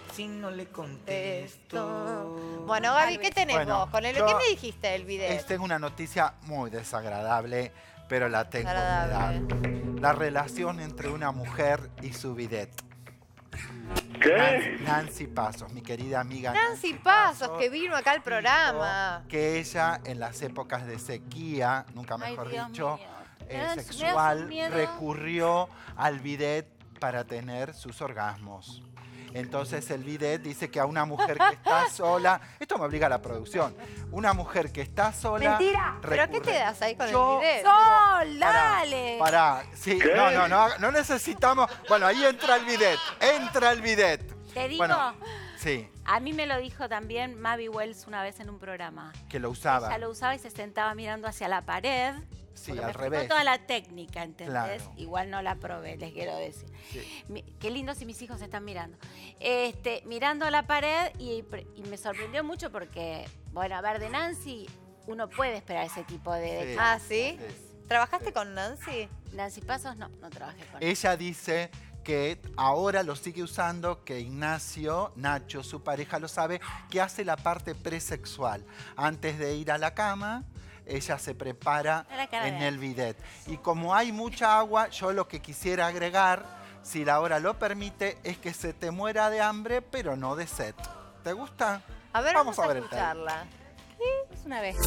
si no le contesto. Bueno, Gaby, ¿qué tenés Bueno, vos? ¿Qué yo- me dijiste del bidet? Tengo una noticia muy desagradable, pero la tengo que dar. Desagradable. La relación entre una mujer y su bidet. ¿Qué? Nancy Pasos, mi querida amiga Nancy Pasos, que vino acá al programa. que ella en las épocas de sequía, nunca Ay, mejor Dios dicho, mío. Me da un sexual, miedo. recurrió al bidet para tener sus orgasmos. Entonces el bidet dice que a una mujer que está sola, esto me obliga a la producción, una mujer que está sola... Mentira. ¿Pero qué recurre. te das ahí con Yo- el bidet? ¡Sol, dale! Pará, sí, ¿Qué? no necesitamos... Bueno, ahí entra el bidet, Te digo, Bueno, sí, a mí me lo dijo también Mavi Wells una vez en un programa. que lo usaba. Ella lo usaba y se sentaba mirando hacia la pared. Sí, porque al me explicó revés. toda la técnica, ¿entendés? Claro. Igual no la probé, les quiero decir. Sí. Qué lindo si mis hijos están mirando. Mirando a la pared y me sorprendió mucho porque, bueno, a ver, de Nancy uno puede esperar ese tipo de... Sí. Ah, ¿sí? Sí. ¿Trabajaste con Nancy? Nancy Pasos no trabajé con ella. Ella dice que ahora lo sigue usando, que Nacho, su pareja, lo sabe, que hace la parte presexual. Antes de ir a la cama, ella se prepara A la cara en de el bidet. Y como hay mucha agua, yo lo que quisiera agregar, si la hora lo permite, es que se te muera de hambre, pero no de sed. ¿Te gusta? A ver, Vamos vamos a a ver el tema. escucharla. Es una vez.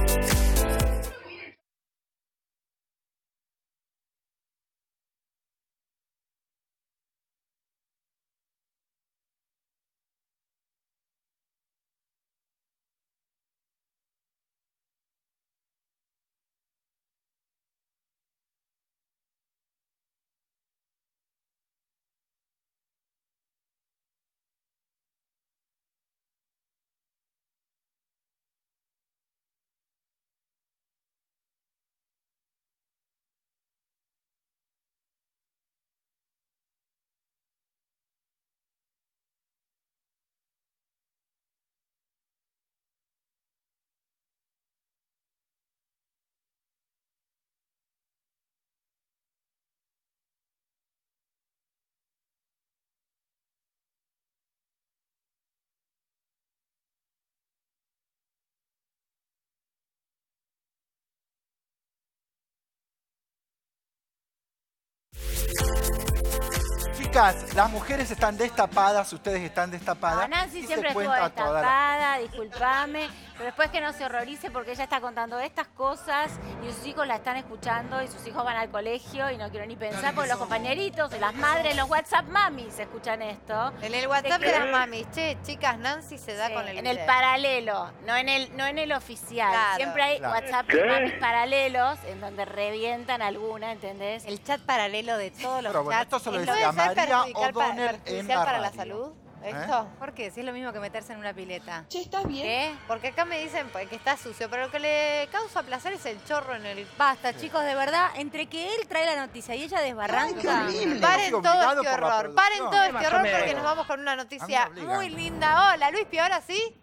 Chicas, las mujeres están destapadas, ustedes están destapadas. No, Nancy y se siempre estuvo cuenta toda la- destapada, discúlpame, pero después que no se horrorice porque ella está contando estas cosas y sus hijos la están escuchando y sus hijos van al colegio y no quiero ni pensar porque los compañeritos y las madres, los WhatsApp mamis escuchan esto. En el WhatsApp ¿De de qué? las mamis. Che, chicas, Nancy se da Sí, con el en el bidet. paralelo, no en el oficial. Claro, Siempre hay claro. WhatsApp ¿Qué? de mamis paralelos en donde revientan alguna, ¿entendés? El chat paralelo de todos los Pero bueno, chats. esto se lo es decía ¿Puede ser María perjudicial O'Donnell en la para la radio. salud? ¿Eh? ¿Esto? ¿Por qué? Si es lo mismo que meterse en una pileta. ¿Qué? Porque acá me dicen pues, que está sucio, pero lo que le causa placer es el chorro en el... Basta, chicos, de verdad, entre que él trae la noticia y ella desbarranca. Paren Estoy todo obligado este por la horror, paren producción. todo este Más o horror menos. porque nos vamos con una A noticia mí me obligan. muy linda. Hola, Luispi, ¿ahora sí?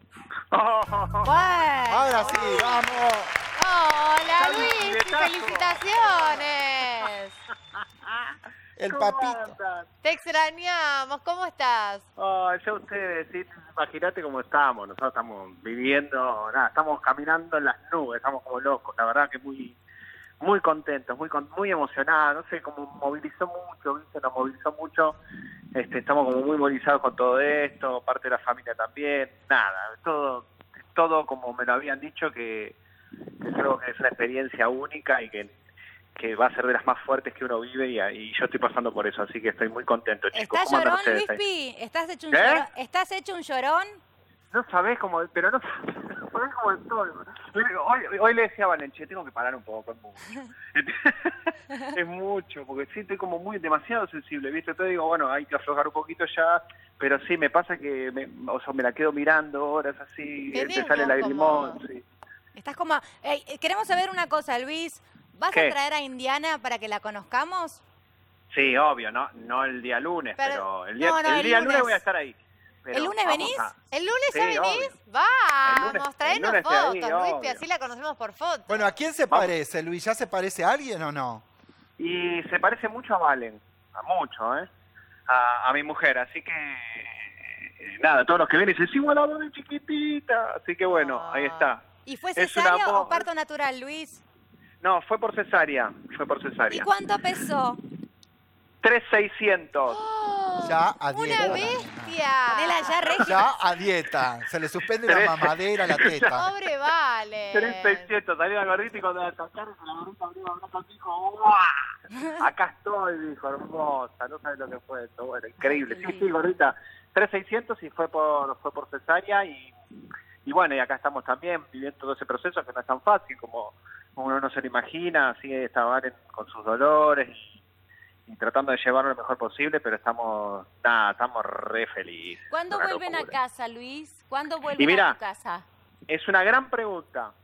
Bueno. Ahora sí, vamos. Hola, Cali, Luispi, biletazo. felicitaciones. El papito. Te extrañamos, ¿cómo estás? Ya ustedes, sí, imagínate cómo estamos. Nosotros estamos viviendo, nada, estamos caminando en las nubes, estamos como locos. La verdad que muy contentos, muy emocionados. No sé, como movilizó mucho, ¿viste? Nos movilizó mucho. Estamos como muy movilizados con todo esto, parte de la familia también. Nada, todo como me lo habían dicho, que creo que es una experiencia única y que va a ser de las más fuertes que uno vive y yo estoy pasando por eso, así que estoy muy contento, chicos. ¿Estás ¿Cómo andan llorón, ustedes ahí? Luispi? ¿Estás hecho un ¿Eh? llorón? ¿Estás hecho un llorón? No sabés cómo, pero no sabés cómo estoy. Hoy le decía a Valenche, tengo que parar un poco, es mucho. Es mucho, porque sí estoy como demasiado sensible, ¿viste? Entonces digo, bueno, hay que aflojar un poquito ya, pero sí, me pasa que me la quedo mirando horas así, Tenés te sale vos la limón, como- sí. Estás como... queremos saber una cosa, Luis. ¿Vas ¿Qué? a traer a Indiana para que la conozcamos? Sí, obvio, no el día lunes, pero el día, no, el el día lunes. lunes voy a estar ahí. Pero ¿El lunes vamos venís? ¿El lunes Sí, ya venís? obvio. Vamos, El traenos lunes estoy ahí, fotos, Luispi, obvio. así la conocemos por foto. Bueno, ¿a quién se parece, Luis? ¿Ya se parece a alguien o no? Y se parece mucho a Valen, a mucho, a mi mujer, así que nada, todos los que vienen dicen, sí, bueno, la de chiquitita. Así que bueno, ahí está. ¿Y fue Es cesárea una o parto natural, Luis? No, fue por cesárea. ¿Y cuánto pesó? 3,600. Ya a dieta. ¡Una bestia! Ponela ya, Regi. Ya a dieta. Se le suspende la mamadera, la teta. Pobre Vale. 3,600. Salí la gordita y cuando la tocaron, la gordita abrió la boca y dijo, ¡guau! Acá estoy, dijo, hermosa. No sabes lo que fue esto. Bueno, increíble. Sí, gordita. 3,600 y fue por cesárea y bueno, y acá estamos también viviendo todo ese proceso que no es tan fácil como uno no se lo imagina. Así estaba con sus dolores y tratando de llevarlo lo mejor posible, pero estamos re felices. ¿Cuándo Una vuelven locura. a casa, Luis? ¿Cuándo Y vuelven mira, a tu casa? Es una gran pregunta.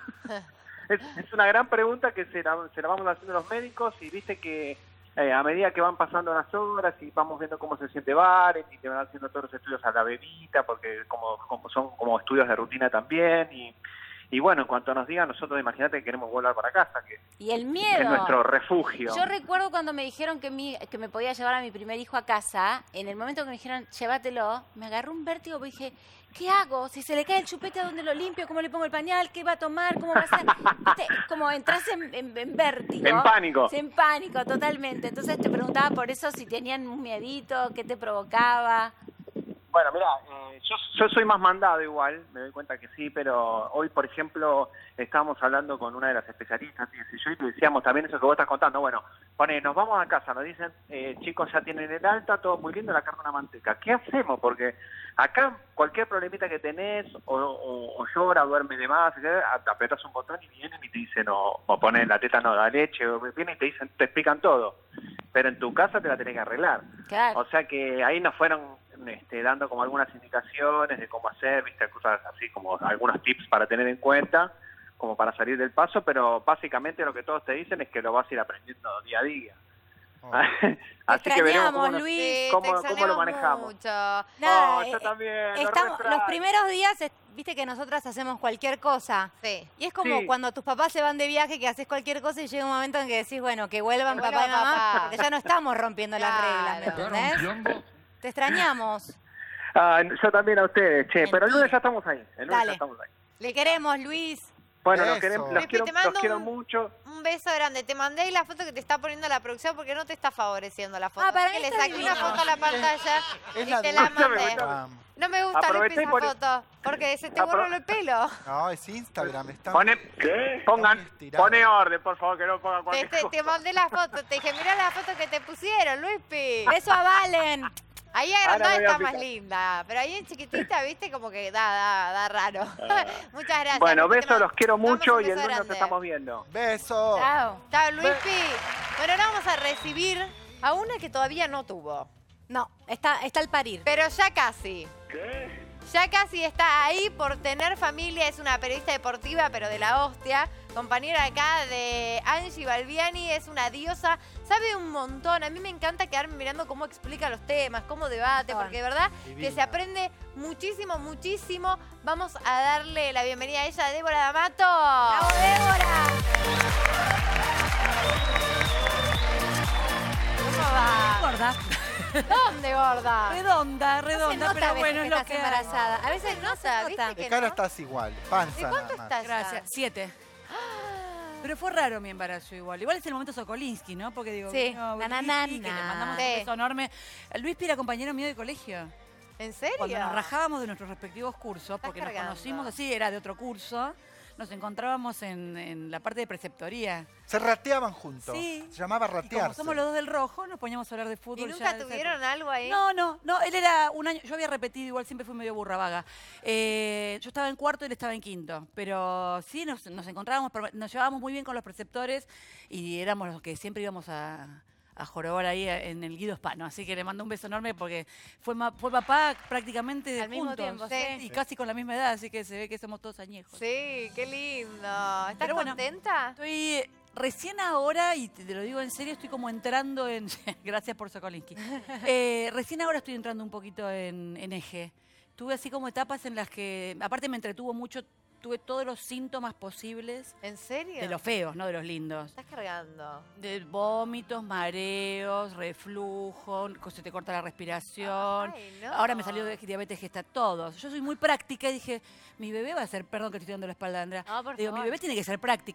es una gran pregunta que se la vamos haciendo los médicos y viste que a medida que van pasando las horas y vamos viendo cómo se siente Varen y te van haciendo todos los estudios a la bebita, porque como son como estudios de rutina también y bueno, en cuanto nos digan, nosotros imagínate que queremos volver para casa, que Y el miedo. es nuestro refugio. Yo recuerdo cuando me dijeron que me podía llevar a mi primer hijo a casa, en el momento que me dijeron, llévatelo, me agarró un vértigo porque dije, ¿qué hago? Si se le cae el chupete, ¿a dónde lo limpio? ¿Cómo le pongo el pañal? ¿Qué va a tomar? ¿Cómo va a ser? ¿Viste? Como entras en vértigo. En pánico. Sí, en pánico, totalmente. Entonces te preguntaba por eso si tenían un miedito, qué te provocaba. Bueno, mira, yo soy más mandado igual, me doy cuenta que sí, pero hoy, por ejemplo, estábamos hablando con una de las especialistas y te decíamos también eso que vos estás contando. Bueno, nos vamos a casa, nos dicen, chicos, ya tienen el alta, todo muy lindo, la carne una manteca. ¿Qué hacemos? Porque acá cualquier problemita que tenés, o llora, o duerme de más, apretás un botón y vienen y te dicen, o ponen la teta no da leche, o vienen y te explican todo. Pero en tu casa te la tenés que arreglar. Claro. O sea que ahí nos fueron dando como algunas indicaciones de cómo hacer, viste, cosas así como algunos tips para tener en cuenta, como para salir del paso, pero básicamente lo que todos te dicen es que lo vas a ir aprendiendo día a día. Así que veremos cómo, Luis. cómo lo manejamos. Mucho. Nada, yo también. los primeros días, viste que nosotras hacemos cualquier cosa. Sí. Y es como Sí. cuando tus papás se van de viaje, que haces cualquier cosa y llega un momento en que decís, bueno, que vuelvan Que papá y vuelva mamá, papá. porque ya no estamos rompiendo las reglas, ¿me Claro. entendés? Te extrañamos. Yo también a ustedes, che, pero el lunes ya estamos ahí. El lunes Dale. ya estamos ahí. Le queremos, Luis. Bueno, Eso. los Pepe, te mando quiero mucho. Un beso grande. Te mandé la foto que te está poniendo la producción porque no te está favoreciendo la foto. Ah, para Así que mí le está saqué divino. una foto a la pantalla Es y la te de la Escúchame, mandé. Instagram. No me gusta Aproveché Luis, y esa foto porque se te borró el pelo. No, es Instagram. Está Pone orden, por favor, que no pongan cualquier cosa. Te mandé la foto. Te dije, mirá la foto que te pusieron, Luispi. Beso a Valen. Ahí agrandada Ahora voy a está más fijar. linda. Pero ahí en chiquitita, viste, como que da raro. Muchas gracias. Bueno, Luispi, te besos, los quiero mandamos mucho un y el beso lunes nos grande. estamos viendo. Beso. Chao. Chao, Luispi. Bueno, ahora vamos a recibir a una que todavía no tuvo. No, está al parir. Pero ya casi. Ya casi está ahí por tener familia. Es una periodista deportiva, pero de la hostia. Compañera acá de Angie Balbiani. Es una diosa. Sabe un montón. A mí me encanta quedarme mirando cómo explica los temas, cómo debate. Porque de verdad que se aprende muchísimo, muchísimo. Vamos a darle la bienvenida a ella, Débora D'Amato. ¡Bravo, Débora! ¿Cómo va? Gorda. ¿Dónde, gorda? Redonda, No redonda, se nota pero a veces bueno, es lo estás que hay. embarazada. A veces no se nota. ¿viste De que cara no? estás igual. Panza ¿De cuánto nada más. estás? Gracias. 7. Pero fue raro mi embarazo igual. Igual es el momento Sokolinsky, ¿no? Porque digo, Sí. vino Na, na, Luispi, na, que le mandamos Sí. un beso enorme. Luispi era compañero mío de colegio. ¿En serio? Cuando nos rajábamos de nuestros respectivos cursos, porque nos cargando. conocimos así, era de otro curso, nos encontrábamos en la parte de preceptoría. Se rateaban juntos. Sí. Se llamaba Y como ratearse. somos los dos del rojo, nos poníamos a hablar de fútbol. ¿Y ya nunca de esa tuvieron época. algo ahí? No, él era un año, yo había repetido, igual siempre fui medio burra vaga. Yo estaba en cuarto y él estaba en quinto, pero sí nos encontrábamos, nos llevábamos muy bien con los preceptores y éramos los que siempre íbamos a jorobar ahí en el Guido Hispano, así que le mando un beso enorme porque fue papá prácticamente Al mismo juntos, tiempo, sí, y casi con la misma edad, así que se ve que somos todos añejos. Sí, qué lindo. ¿Estás Pero bueno, contenta? Estoy recién ahora, y te lo digo en serio, estoy como entrando en... Gracias por Sokolinsky. Recién ahora estoy entrando un poquito en eje. Tuve así como etapas en las que, aparte me entretuvo mucho tuve todos los síntomas posibles. ¿En serio? De los feos, no de los lindos. Estás cargando. De vómitos, mareos, reflujo, se te corta la respiración. Ay, no. Ahora me salió de diabetes gestatodos. Yo soy muy práctica y dije, mi bebé va a ser, perdón que estoy dando la espalda a Andrea. No, por Digo, mi favor. bebé tiene que ser práctica.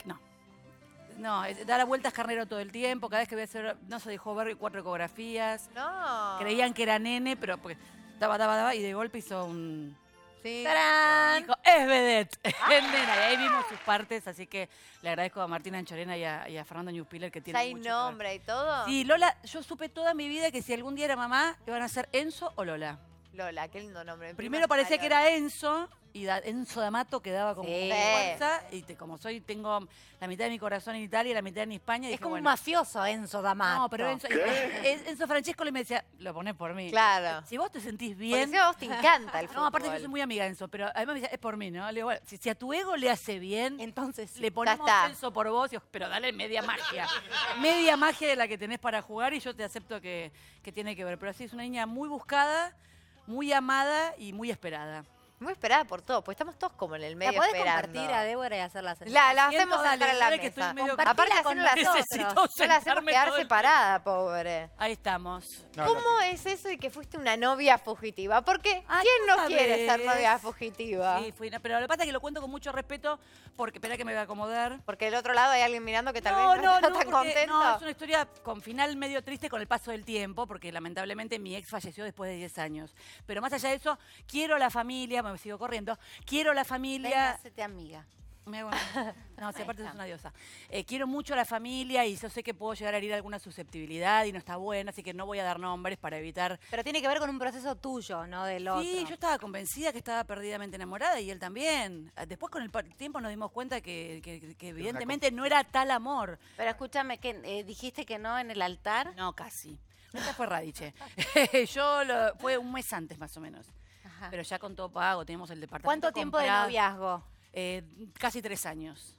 No, da vueltas carnero todo el tiempo. Cada vez que voy a hacer, no se dejó ver 4 ecografías. No. Creían que era nene, pero pues daba y de golpe hizo un... Sí. ¡Tarán! Dijo, es vedette, es nena. Y ahí vimos sus partes, así que le agradezco a Martina Anchorena y a Fernando Newspiller que ¿Ya tienen hay mucho que ver. nombre y todo? Sí, Lola, yo supe toda mi vida que si algún día era mamá, iban a ser Enzo o Lola. Lola, qué lindo nombre. Primero parecía que era Enzo, y Enzo D'Amato quedaba como Sí. fuerza, y como tengo la mitad de mi corazón en Italia y la mitad en España. Es dije, como un bueno, mafioso, Enzo D'Amato. no, pero Enzo Francesco le me decía, lo ponés por mí. Claro. Si vos te sentís Porque bien... encima a vos te encanta el fútbol. No, aparte yo soy muy amiga de Enzo, pero además me decía, es por mí, ¿no? Le digo, bueno, si a tu ego le hace bien, entonces le ponemos está. Enzo por vos, pero dale media magia. Media magia de la que tenés para jugar y yo te acepto que tiene que ver. Pero sí, es una niña muy buscada, muy amada y muy esperada. Muy esperada por todo, pues estamos todos como en el medio ¿La podés esperando. compartir a Débora y hacerla sentar? La Siento, hacemos dale, sentar en la dale, que estoy mesa. medio- Aparte Compartila con haciendo la Necesito no la hacemos sentarme quedar todo el separada, pobre. Ahí estamos. ¿Cómo es eso de que fuiste una novia fugitiva? Porque Ay, ¿quién ¿cómo no quiere ser sabés? novia fugitiva? Sí, pero lo que pasa es que lo cuento con mucho respeto porque, espera que me voy a acomodar. Porque del otro lado hay alguien mirando que tal vez no está tan porque- contento. No, es una historia con final medio triste con el paso del tiempo, porque lamentablemente mi ex falleció después de 10 años. Pero más allá de eso, quiero a la familia, me sigo corriendo, quiero a la familia. Venga, hacete amiga. Me hago- No, si aparte es una diosa. Quiero mucho a la familia y yo sé que puedo llegar a herir alguna susceptibilidad y no está bueno, así que no voy a dar nombres para evitar... Pero tiene que ver con un proceso tuyo, no del otro. Sí, yo estaba convencida que estaba perdidamente enamorada y él también. Después con el tiempo nos dimos cuenta que evidentemente no era tal amor. Pero escúchame, que dijiste que no en el altar. No, casi. Esta fue Radiche. Fue un mes antes más o menos. Ajá. Pero ya con todo pago, teníamos el departamento ¿Cuánto tiempo de comprado. noviazgo? Casi 3 años.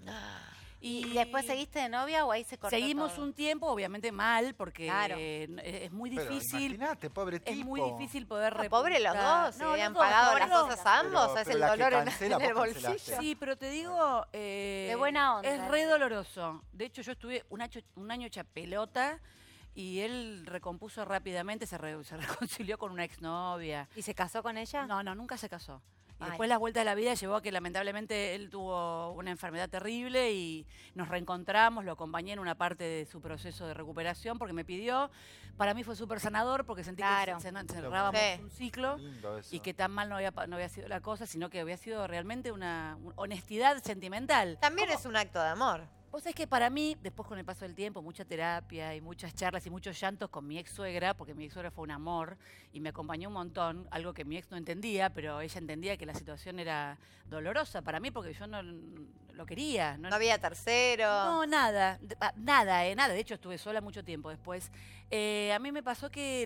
¿Y después seguiste de novia o ahí se cortó Seguimos todo? un tiempo, obviamente mal, porque Claro. Es muy Pero difícil. imagínate, pobre tipo. Es muy difícil poder No, pobre los dos, se habían pagado las cosas a ambos, es pero el la que dolor en cancela, el vos bolsillo. cancelaste. Sí, pero te digo... De buena onda. Es re doloroso. De hecho, yo estuve un año hecha pelota y él recompuso rápidamente, se reconcilió con una exnovia. ¿Y se casó con ella? No, nunca se casó. Y Ay. después las vueltas de la vida llevó a que lamentablemente él tuvo una enfermedad terrible y nos reencontramos, lo acompañé en una parte de su proceso de recuperación porque me pidió, para mí fue súper sanador porque sentí Claro. que cerrábamos Sí. un ciclo Lindo eso. y que tan mal no había sido la cosa, sino que había sido realmente una honestidad sentimental. También es un acto de amor. Vos sabés que para mí, después con el paso del tiempo, mucha terapia y muchas charlas y muchos llantos con mi ex suegra, porque mi ex suegra fue un amor y me acompañó un montón, algo que mi ex no entendía, pero ella entendía que la situación era dolorosa para mí porque yo no lo quería. No había tercero. No, nada, nada. De hecho, estuve sola mucho tiempo después. A mí me pasó que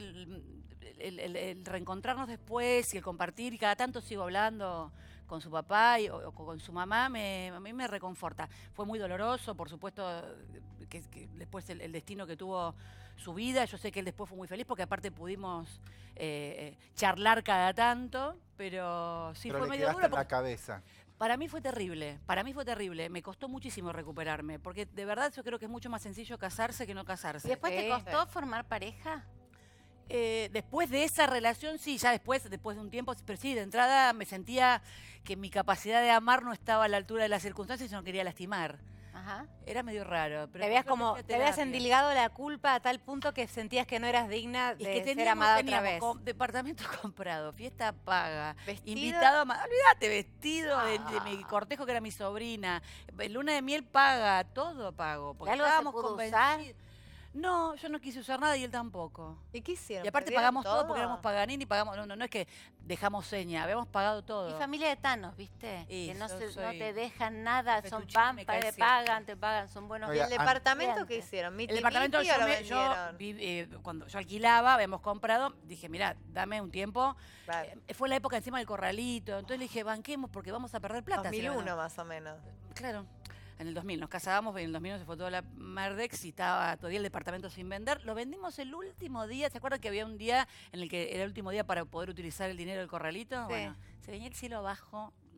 el reencontrarnos después y el compartir, y cada tanto sigo hablando con su papá o con su mamá, a mí me reconforta. Fue muy doloroso, por supuesto, que después el destino que tuvo su vida. Yo sé que él después fue muy feliz porque aparte pudimos charlar cada tanto, pero sí Pero fue le medio quedaste duro. en la cabeza. Para mí fue terrible, me costó muchísimo recuperarme, porque de verdad yo creo que es mucho más sencillo casarse que no casarse. ¿Y después te Sí. costó formar pareja? Después de esa relación, sí, ya después de un tiempo, pero sí, de entrada me sentía que mi capacidad de amar no estaba a la altura de las circunstancias y no quería lastimar. Ajá. Era medio raro. Pero Te habías después como, fui a te habías terapia. endilgado la culpa a tal punto que sentías que no eras digna Es de que ser amada otra teníamos vez. departamento comprado, fiesta paga, Vestido. invitado a... Olvídate, vestido de mi cortejo que era mi sobrina, luna de miel paga, todo pago. Porque ¿Y algo se estábamos pudo convencidos. No, yo no quise usar nada y él tampoco. ¿Y qué hicieron? Y aparte ¿Perdieron pagamos todo porque éramos Paganini, pagamos, no es que dejamos seña, habíamos pagado todo. Y familia de Thanos, ¿viste? Y que no yo no soy te dejan nada, son fettuccine, me cae te siempre. te pagan, son buenos. ¿Y el Oiga, departamento qué Bien. hicieron? ¿Miti El departamento miti o lo vendieron? cuando yo alquilaba, habíamos comprado, dije, mira, dame un tiempo. Claro. Fue la época encima del corralito, entonces le dije, banquemos porque vamos a perder plata. si 2001 no. más o menos. Claro. En el 2000 nos casábamos, en el 2001 se fue toda la Merdex y estaba todavía el departamento sin vender. Lo vendimos el último día. ¿Se acuerdan que había un día en el que era el último día para poder utilizar el dinero del corralito? Sí. Bueno, se venía el cielo abajo,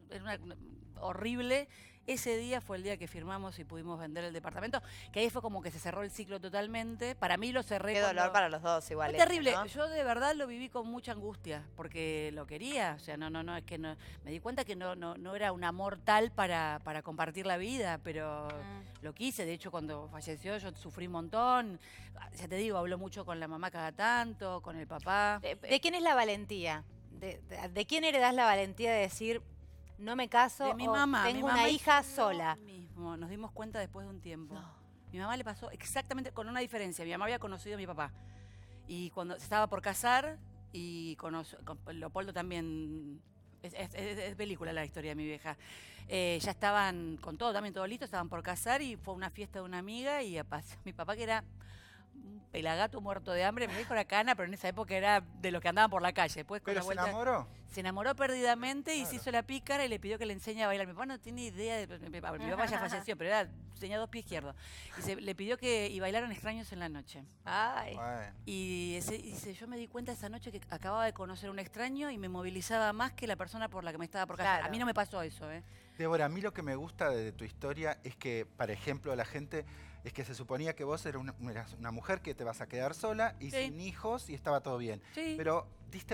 era horrible. Ese día fue el día que firmamos y pudimos vender el departamento, que ahí fue como que se cerró el ciclo totalmente. Para mí lo cerré. Qué dolor para los dos igual. Fue eso, terrible. ¿no? Yo de verdad lo viví con mucha angustia, porque lo quería. O sea, es que no. Me di cuenta que no era un amor tal para compartir la vida, pero lo quise. De hecho, cuando falleció yo sufrí un montón. Ya te digo, hablo mucho con la mamá cada tanto, con el papá. ¿De quién es la valentía? ¿De quién heredás la valentía de decir, no me caso, De mi o mamá. tengo Mi una mamá hija hizo sola? lo mismo. Nos dimos cuenta después de un tiempo. Mi mamá le pasó exactamente con una diferencia. Mi mamá había conocido a mi papá. Y cuando se estaba por casar, y con Leopoldo también, es película la historia de mi vieja. Ya estaban con todo, también todo listo, estaban por casar y fue una fiesta de una amiga y apareció mi papá, que era un pelagato muerto de hambre, me dijo la cana, pero en esa época era de los que andaban por la calle. Después, con ¿Pero la se vuelta, enamoró? se enamoró perdidamente y se hizo la pícara y le pidió que le enseñe a bailar. Mi papá no tiene idea de... Mi papá ya falleció, pero tenía 2 pies izquierdos. Y le pidió y bailaron Extraños en la Noche. Ay. Bueno. Y dice, yo me di cuenta esa noche que acababa de conocer a un extraño y me movilizaba más que la persona por la que me estaba por casar. Claro. A mí no me pasó eso, ¿eh? Débora, a mí lo que me gusta de tu historia es que, por ejemplo, la gente... Es que se suponía que vos eras una mujer que te vas a quedar sola y Sí. sin hijos y estaba todo bien. Sí. Pero diste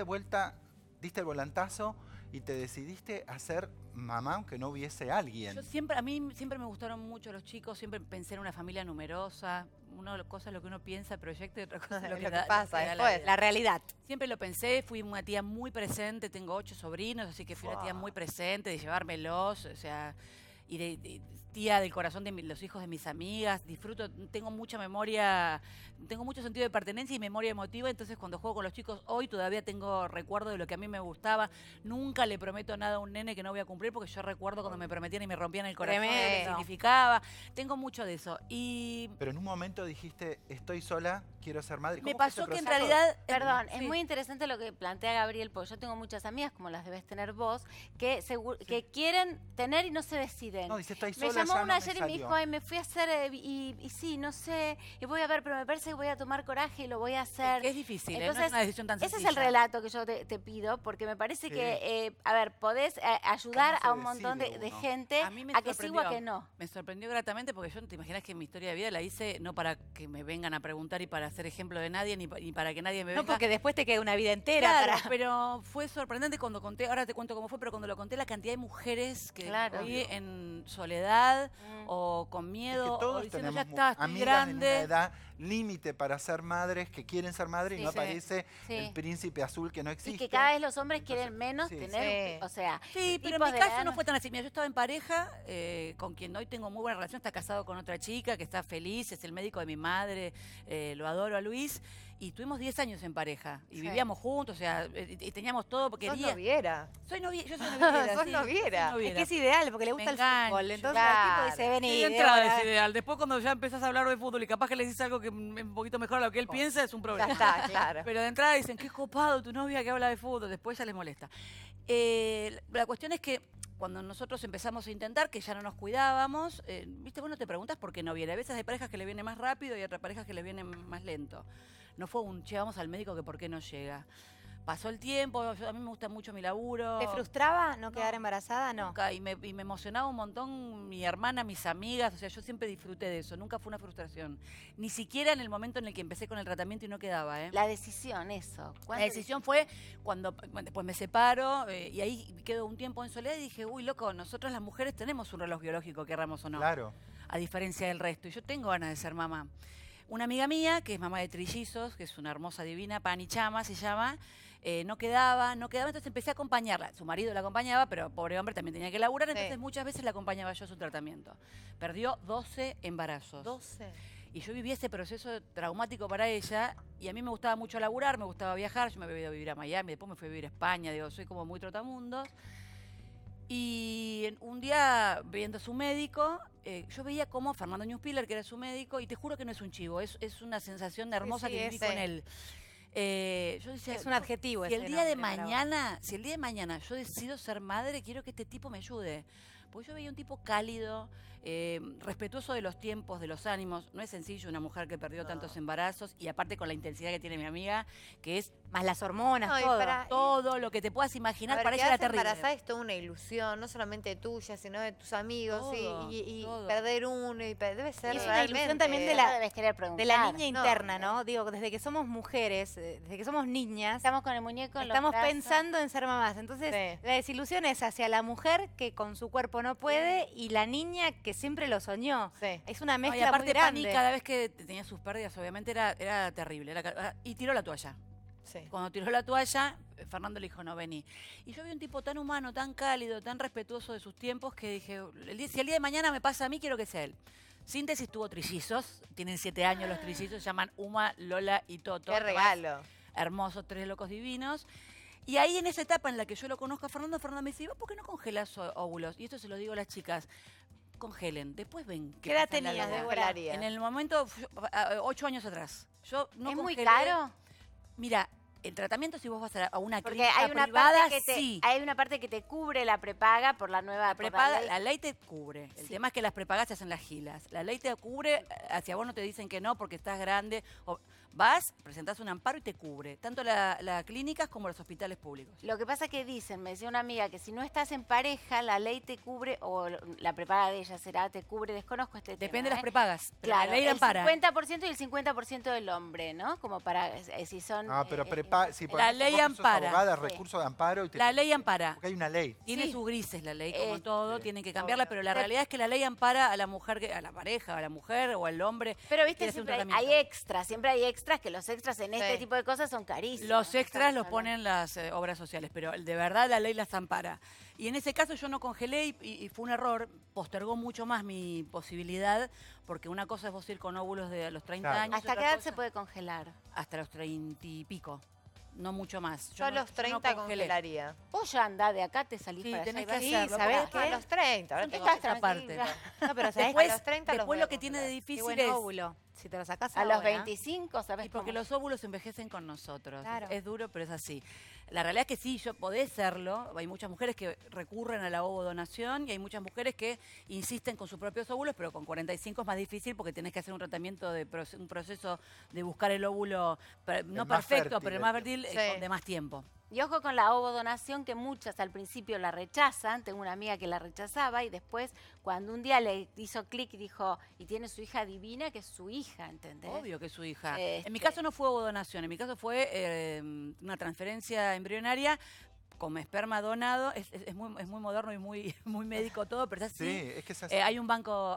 el volantazo y te decidiste a ser mamá aunque no hubiese alguien. A mí siempre me gustaron mucho los chicos, siempre pensé en una familia numerosa. Una cosa es lo que uno piensa, proyecta, y otra cosa es lo que pasa da después. La realidad. Siempre lo pensé, fui una tía muy presente, tengo 8 sobrinos, así que fui una tía muy presente, de llevármelos, o sea, y de tía del corazón de los hijos de mis amigas, disfruto, tengo mucha memoria, tengo mucho sentido de pertenencia y memoria emotiva, entonces cuando juego con los chicos hoy todavía tengo recuerdo de lo que a mí me gustaba, nunca le prometo nada a un nene que no voy a cumplir, porque yo recuerdo cuando me prometían y me rompían el corazón, lo que Tremendo. significaba, tengo mucho de eso. Pero en un momento dijiste, estoy sola, quiero ser madre. Me ¿Cómo fue pasó ese que en proceso? realidad... Perdón, es sí. muy interesante lo que plantea Gabriel, porque yo tengo muchas amigas, como las debes tener vos, que quieren tener y no se deciden. No, dice, estoy Me sola, llamó ya una no me ayer y me salió. dijo, ay, me fui a hacer, y sí, no sé, y voy a ver, pero me parece que voy a tomar coraje y lo voy a hacer. Es difícil, no Entonces, es una decisión tan ese sencilla. es el relato que yo te pido, porque me parece Sí. que, a ver, podés ayudar ¿Cómo se a un montón decide de uno? gente A mí me a que sí o a sorprendió. que no. Me sorprendió gratamente porque yo, te imaginas que mi historia de vida la hice no para que me vengan a preguntar y para ser ejemplo de nadie, ni para que nadie me venga. No, porque después te queda una vida entera Claro, para... pero fue sorprendente cuando conté, ahora te cuento cómo fue, pero cuando lo conté, la cantidad de mujeres que Claro. vi en soledad o con Es que miedo o todos diciendo, tenemos ya está, estoy amigas grande. en una edad límite para ser madres, que quieren ser madres y Sí, no sí. aparece Sí. el príncipe azul que no existe. Y que cada vez los hombres quieren menos sí. tener, Sí. o sea, Sí, pero en tipos mi de caso edad no fue tan así. Mira, yo estaba en pareja con quien hoy tengo muy buena relación, está casado con otra chica que está feliz, es el médico de mi madre, lo adoro a Luis, y tuvimos 10 años en pareja y Sí. vivíamos juntos, o sea, y teníamos todo porque Sos quería... noviera. Soy noviera, yo soy noviera. Sos sí, noviera. soy Es que es ideal, porque le gusta el engancho, fútbol. Entonces claro. el tipo dice, vení, Sí, de entrada Débora. es ideal. Después cuando ya empezás a hablar de fútbol y capaz que le dices algo que es un poquito mejor a lo que él piensa, es un Ya problema. está, claro. Pero de entrada dicen, qué copado tu novia que habla de fútbol. Después ya les molesta. La cuestión es que cuando nosotros empezamos a intentar, que ya no nos cuidábamos, viste, vos no te preguntas por qué no viene. A veces hay parejas que le viene más rápido y otras parejas que le vienen más lento. No fue un, che, vamos al médico que por qué no llega. Pasó el tiempo, a mí me gusta mucho mi laburo. ¿Te frustraba no quedar embarazada? No. Nunca, y me emocionaba un montón mi hermana, mis amigas, o sea, yo siempre disfruté de eso, nunca fue una frustración. Ni siquiera en el momento en el que empecé con el tratamiento y no quedaba, ¿eh? La decisión, eso. La decisión fue cuando después me separo y ahí quedo un tiempo en soledad y dije, uy, loco, nosotras las mujeres tenemos un reloj biológico, querramos o no. Claro. A diferencia del resto, y yo tengo ganas de ser mamá. Una amiga mía, que es mamá de trillizos, que es una hermosa divina, Pani Chama se llama, no quedaba, entonces empecé a acompañarla. Su marido la acompañaba, pero pobre hombre también tenía que laburar, entonces muchas veces la acompañaba yo a su tratamiento. Perdió 12 embarazos. 12. Y yo viví ese proceso traumático para ella, y a mí me gustaba mucho laburar, me gustaba viajar, yo me había ido a vivir a Miami, después me fui a vivir a España, digo, soy como muy trotamundos. Y un día, viendo a su médico, yo veía cómo Fernando Newspiller, que era su médico, y te juro que no es un chivo, es una sensación hermosa sí, que viví ese. con él. Yo decía, Es un adjetivo si ese el día de nombre para mañana, si el día de mañana yo decido ser madre, quiero que este tipo me ayude. Porque yo veía un tipo cálido, respetuoso de los tiempos, de los ánimos. No es sencillo una mujer que perdió tantos embarazos y aparte con la intensidad que tiene mi amiga, que es más las hormonas, No, y todo. para- todo lo que te puedas A imaginar, ver, para ella era quedarse terrible. embarazada es toda una ilusión, no solamente tuya, sino de tus amigos. Todo, y todo. perder uno, debe ser Y es una realmente... ilusión también de No la, debes querer de preguntar. la niña No. interna, ¿no? Digo, desde que somos mujeres, desde que somos niñas, Estamos con el muñeco en los estamos brazos. pensando en ser mamás. Entonces, Sí. la desilusión es hacia la mujer que con su cuerpo no puede y la niña que siempre lo soñó. Sí. Es una No, mezcla y aparte muy grande. Pani, cada vez que tenía sus pérdidas, obviamente era terrible. Y tiró la toalla. Sí. Cuando tiró la toalla, Fernando le dijo, no, vení. Y yo vi un tipo tan humano, tan cálido, tan respetuoso de sus tiempos, que dije, si el día de mañana me pasa a mí, quiero que sea él. Síntesis, tuvo trillizos, tienen 7 años los trillizos, se llaman Uma, Lola y Toto. Qué regalo. Hermosos, 3 locos divinos. Y ahí en esa etapa en la que yo lo conozco a Fernando, Fernando me dice, ¿vos por qué no congelás óvulos? Y esto se lo digo a las chicas. Congelen, después ven ¿Qué edad pasa en la tenías, vida. Débora? En el momento, 8 años atrás. Yo no ¿Es muy congelé. caro? Mira, el tratamiento si vos vas a una Porque clínica hay una, privada, parte que te, sí. hay una parte que te cubre la prepaga por la nueva por la Prepaga, ley. la ley te cubre. El tema es que las prepagas se hacen las gilas. La ley te cubre, hacia vos no te dicen que no porque estás grande. Vas, presentás un amparo y te cubre. Tanto las clínicas como los hospitales públicos. Lo que pasa que dicen, me decía una amiga, que si no estás en pareja, la ley te cubre, o la prepaga de ella será, te cubre, desconozco este tema. Depende de las ¿eh? prepagas. Pero Claro, la ley el ampara. 50% y el 50% del hombre, ¿no? Como para, si son... Ah, pero si por La ejemplo, ley vos que sos ampara. abogada, Sí. recurso de amparo y te... La ley ampara. Porque hay una ley. Tiene Sí. sus grises la ley, como todo, tienen que cambiarla, obvio. pero la realidad es que la ley ampara a la mujer, a la pareja, a la mujer o al hombre. Pero que viste, quiere hacer un siempre hay tratamiento. extras, siempre hay extras, que los extras en este Sí. tipo de cosas son carísimos. Los extras los Estamos ponen las obras sociales, pero de verdad la ley las ampara. Y en ese caso yo no congelé y fue un error, postergó mucho más mi posibilidad, porque una cosa es vos ir con óvulos de los 30 Claro. años. ¿Hasta otra qué edad cosa- se puede congelar? Hasta los 30 y pico, no mucho más. Yo a no- los 30 congelé. congelaría. Vos ya andás de acá, te salís Sí, para allá tenés y que vas. hacerlo. ¿sabés porque- qué? A los 30. ahora Son tengo todas que- esta parte. No, pero ¿sabés Después, a los 30 los después voy a lo que tiene de congelar. qué difícil buen es... óvulo? Si te lo sacás A los ahora, 25, ¿sabés Y porque cómo? los óvulos envejecen con nosotros. Claro. Es duro, pero es así. La realidad es que sí, yo podés serlo. Hay muchas mujeres que recurren a la ovodonación y hay muchas mujeres que insisten con sus propios óvulos, pero con 45 es más difícil porque tenés que hacer un tratamiento, un proceso de buscar el óvulo, no más perfecto, fértil, pero el más fértil Sí. de más tiempo. Y ojo con la ovodonación, que muchas al principio la rechazan. Tengo una amiga que la rechazaba y después, cuando un día le hizo clic y dijo, y tiene su hija divina, que es su hija, ¿entendés? Obvio que es su hija. Este- En mi caso no fue ovodonación, en mi caso fue una transferencia embrionaria con esperma donado. Es muy moderno y muy, muy médico todo, pero es así. Sí, es que es así. Hay un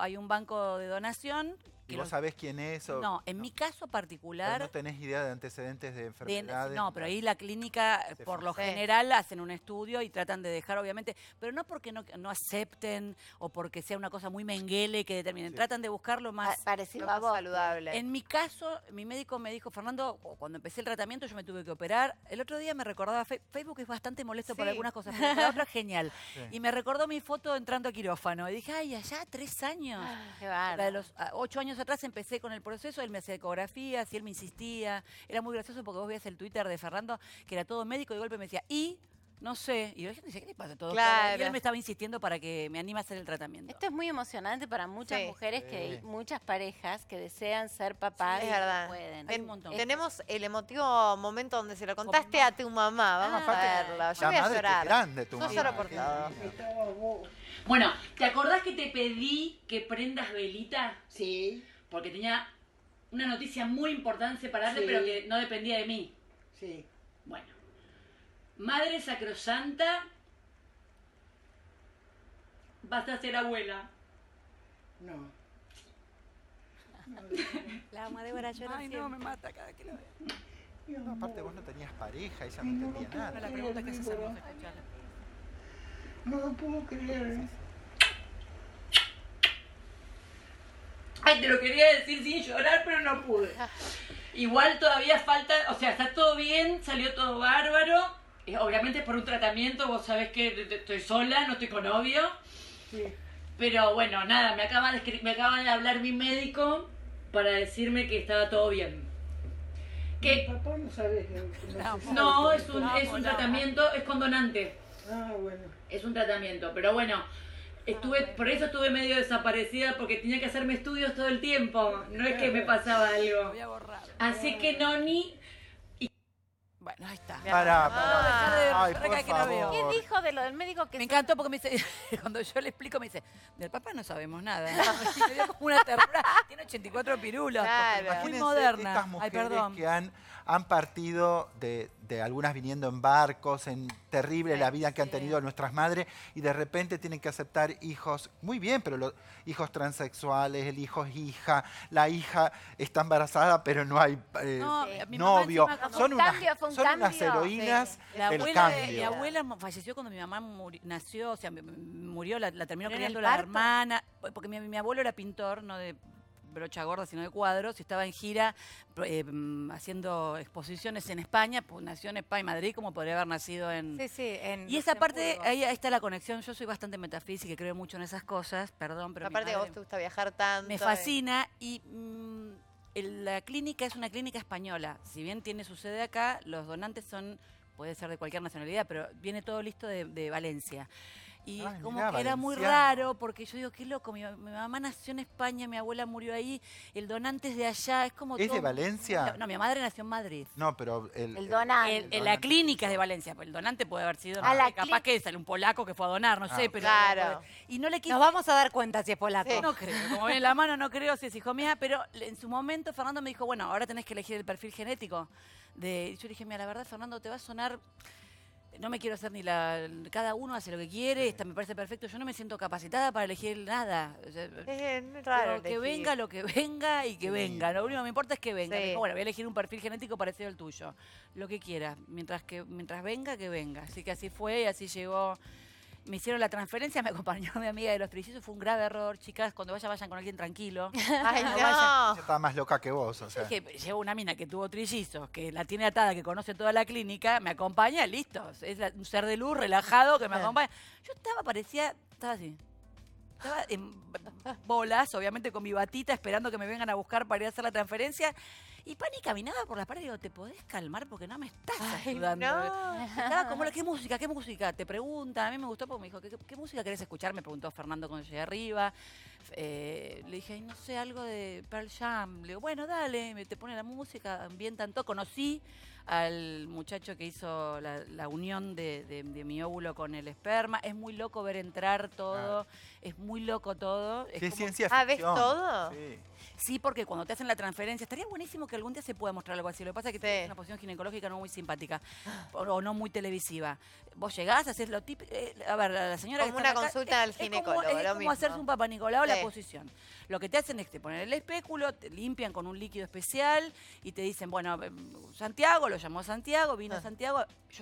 banco de donación. ¿Y que vos los- sabés quién es? O, No, en mi caso pero particular. no tenés idea de antecedentes de de- enfermedades. no, pero ahí la clínica, Se por fue. lo Sí. general, hacen un estudio y tratan de dejar, obviamente, pero no porque no acepten o porque sea una cosa muy menguele que determinen. Sí. Tratan de buscar lo más Parecido Lo a más vos. saludable. en mi caso, mi médico me dijo, Fernando, cuando empecé el tratamiento yo me tuve que operar. El otro día me recordaba, Facebook es bastante molesto para Sí. algunas cosas, pero para otras genial. Sí. Y me recordó mi foto entrando a quirófano. Y dije, ay, allá 3 años. Qué La de bárbaro. los 8 años atrás empecé con el proceso, él me hacía ecografías y él me insistía. Era muy gracioso porque vos veías el Twitter de Fernando, que era todo médico, y de golpe me decía, no sé. Y yo le dije, ¿qué te pasa? Todo Claro. Y él me estaba insistiendo para que me anime a hacer el tratamiento. Esto es muy emocionante para muchas Sí. mujeres, que Sí. muchas parejas que desean ser papás Es y verdad. no pueden. Hay un montón. Tenemos el emotivo momento donde se lo contaste a tu mamá. Vamos a Aparte, verlo. Yo la voy a madre que llorar. grande, tu Yo mamá, lloro por qué todo. divina. Bueno, ¿te acordás que te pedí que prendas velita? Sí, Porque tenía una noticia muy importante separarte, Sí. pero que no dependía de mí. sí. Bueno, Madre Sacrosanta, vas a ser abuela. No. La ama Débora llora Ay, no, siempre. me mata cada que lo veo. No, aparte vos no tenías pareja, ella no entendía No, nada. la pregunta que haces hermosa, escuchala. No lo puedo creer. Ay, te lo quería decir sin llorar, pero no pude. Igual todavía falta, o sea, está todo bien, salió todo bárbaro. Obviamente es por un tratamiento, vos sabés que estoy sola, no estoy con novio. Sí. Pero bueno, nada, me acaba de hablar mi médico para decirme que estaba todo bien. Mi papá no sabe que no se sabe No, cómo es un está. tratamiento, es con donante. Ah, bueno. Es un tratamiento, pero bueno, Por eso estuve medio desaparecida, porque tenía que hacerme estudios todo el tiempo. No es que me pasaba algo. Voy a borrar. Así que Noni... Bueno, ahí está. Ay, Para por cada que la veo. favor. ¿Qué dijo de lo del médico que Me encantó porque me dice, cuando yo le explico, me dice, del papá no sabemos nada. Y me dio como una ternura. Tiene 84 pirulas. Claro. Muy Imagínense moderna. estas Ay, mujeres perdón. que han partido de algunas viniendo en barcos, en terrible la vida que han tenido nuestras madres, y de repente tienen que aceptar hijos, muy bien, pero los hijos transexuales, el hijo es hija, la hija está embarazada, pero no hay mi mamá novio. encima Son fue un unas cambio. heroínas La del abuela, cambio. mi abuela falleció cuando mi mamá nació, o sea, murió, la terminó ¿Pero en criando el la parto? hermana, porque mi abuelo era pintor, no de brocha gorda, sino de cuadros, y estaba en gira haciendo exposiciones en España, pues nació en España, Madrid, como podría haber nacido en... Sí, sí, en Y esa parte, Luxemburgo. ahí está la conexión. Yo soy bastante metafísica y creo mucho en esas cosas, perdón, pero mi Aparte que a madre vos te gusta viajar tanto. me fascina y la clínica es una clínica española. Si bien tiene su sede acá, los donantes puede ser de cualquier nacionalidad, pero viene todo listo de Valencia. Y Ay, como mirá, que era muy valenciano. raro, porque yo digo, qué loco, mi mamá nació en España, mi abuela murió ahí, el donante es de allá, es como ¿Es todo- de Valencia? No, mi madre nació en Madrid. No, pero El donante. La clínica es de Valencia, pues el donante puede haber sido, Ah, la capaz que sale un polaco que fue a donar, no sé, pero... Claro. Y no le quise... Nos vamos a dar cuenta si es polaco. No creo, como viene en la mano no creo si es hijo mía, pero en su momento Fernando me dijo, bueno, ahora tenés que elegir el perfil genético. Y yo le dije, mira, la verdad, Fernando, te va a sonar... No me quiero hacer cada uno hace lo que quiere, me parece perfecto. Yo no me siento capacitada para elegir nada. O sea, Es raro pero que elegir. venga lo que venga y que venga. Lo único que me importa es que venga. Sí. Me dijo, bueno, voy a elegir un perfil genético parecido al tuyo. Lo que quiera. Mientras venga, que venga. Así que así fue y así llegó. Me hicieron la transferencia, me acompañó mi amiga de los trillizos. Fue un grave error, chicas. Cuando vayan con alguien tranquilo. Ay, No no. ella estaba más loca que vos, o sea. Que llevo una mina que tuvo trillizos, que la tiene atada, que conoce toda la clínica, me acompaña, listo. Es un ser de luz, relajado, que me acompaña. Yo estaba así. Estaba en bolas, obviamente con mi batita, esperando que me vengan a buscar para ir a hacer la transferencia. Y Pani caminaba por la pared y digo, ¿te podés calmar? Porque no me estás ayudando. no. Estaba como, ¿qué música? ¿Qué música? Te preguntan. A mí me gustó porque me dijo, ¿qué música querés escuchar? Me preguntó Fernando cuando llegué arriba. Le dije, "Ay, no sé, algo de Pearl Jam". Le digo, bueno, dale, te pone la música, ambientan todo. Conocí al muchacho que hizo la unión de mi óvulo con el esperma. Es muy loco ver entrar todo. Es muy loco todo. Es Sí, como- ciencia Ah, ¿ves ficción. todo? Sí. Sí, porque cuando te hacen la transferencia, estaría buenísimo que algún día se pueda mostrar algo así. Lo que pasa es que es una posición ginecológica no muy simpática o no muy televisiva. Vos llegás, haces lo típico. A ver, la señora Como que está una acá, consulta al es como- ginecólogo, Es lo como mismo. hacerse un Papá Nicolau la Sí. posición. Lo que te hacen es te ponen el espéculo, te limpian con un líquido especial y te dicen, bueno, Santiago, lo llamó Santiago, vino Santiago.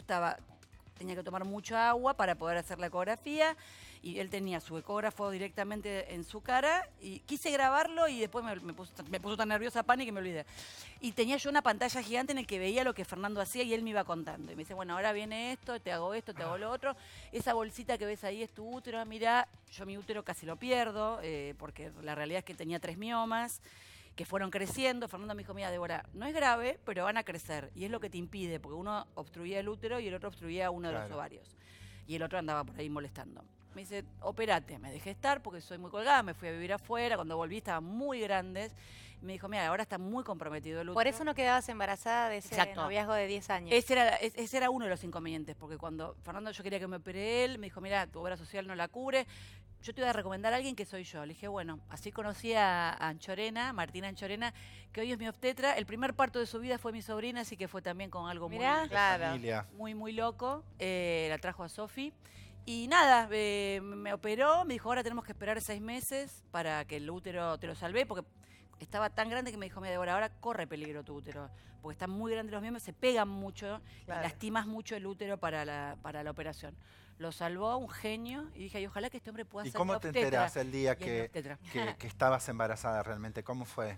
Tenía que tomar mucha agua para poder hacer la ecografía y él tenía su ecógrafo directamente en su cara y quise grabarlo y después me puso tan nerviosa Pani que me olvidé. Y tenía yo una pantalla gigante en el que veía lo que Fernando hacía y él me iba contando. Y me dice, bueno, ahora viene esto, te hago lo otro. Esa bolsita que ves ahí es tu útero, mirá, yo mi útero casi lo pierdo porque la realidad es que tenía 3 miomas que fueron creciendo. Fernando me dijo, mira, Débora, no es grave, pero van a crecer. Y es lo que te impide, porque uno obstruía el útero y el otro obstruía uno de los Claro. ovarios. Y el otro andaba por ahí molestando. Me dice, operate. Me dejé estar porque soy muy colgada, me fui a vivir afuera. Cuando volví estaban muy grandes. Y me dijo, mira, ahora está muy comprometido el útero. Por eso no quedabas embarazada de ese Exacto. noviazgo de 10 años. Ese era uno de los inconvenientes, porque cuando Fernando yo quería que me opere él, me dijo, mira, tu obra social no la cubre, yo te voy a recomendar a alguien que soy yo. Le dije, bueno, así conocí a Anchorena, Martina Anchorena, que hoy es mi obstetra. El primer parto de su vida fue mi sobrina, así que fue también con algo Mirá. Claro. Familia. muy loco. La trajo a Sofi. Y nada, me operó, me dijo, ahora tenemos que esperar 6 meses para que el útero te lo salvé, porque estaba tan grande que me dijo, mira, Débora, ahora corre peligro tu útero, porque están muy grandes los miembros, se pegan mucho Claro. y lastimas mucho el útero para la operación. Lo salvó, un genio, y dije, ay, ojalá que este hombre pueda ¿Y ser cómo mi te obstetra. enteras el día Y es mi que, obstetra. que estabas embarazada realmente? ¿Cómo fue?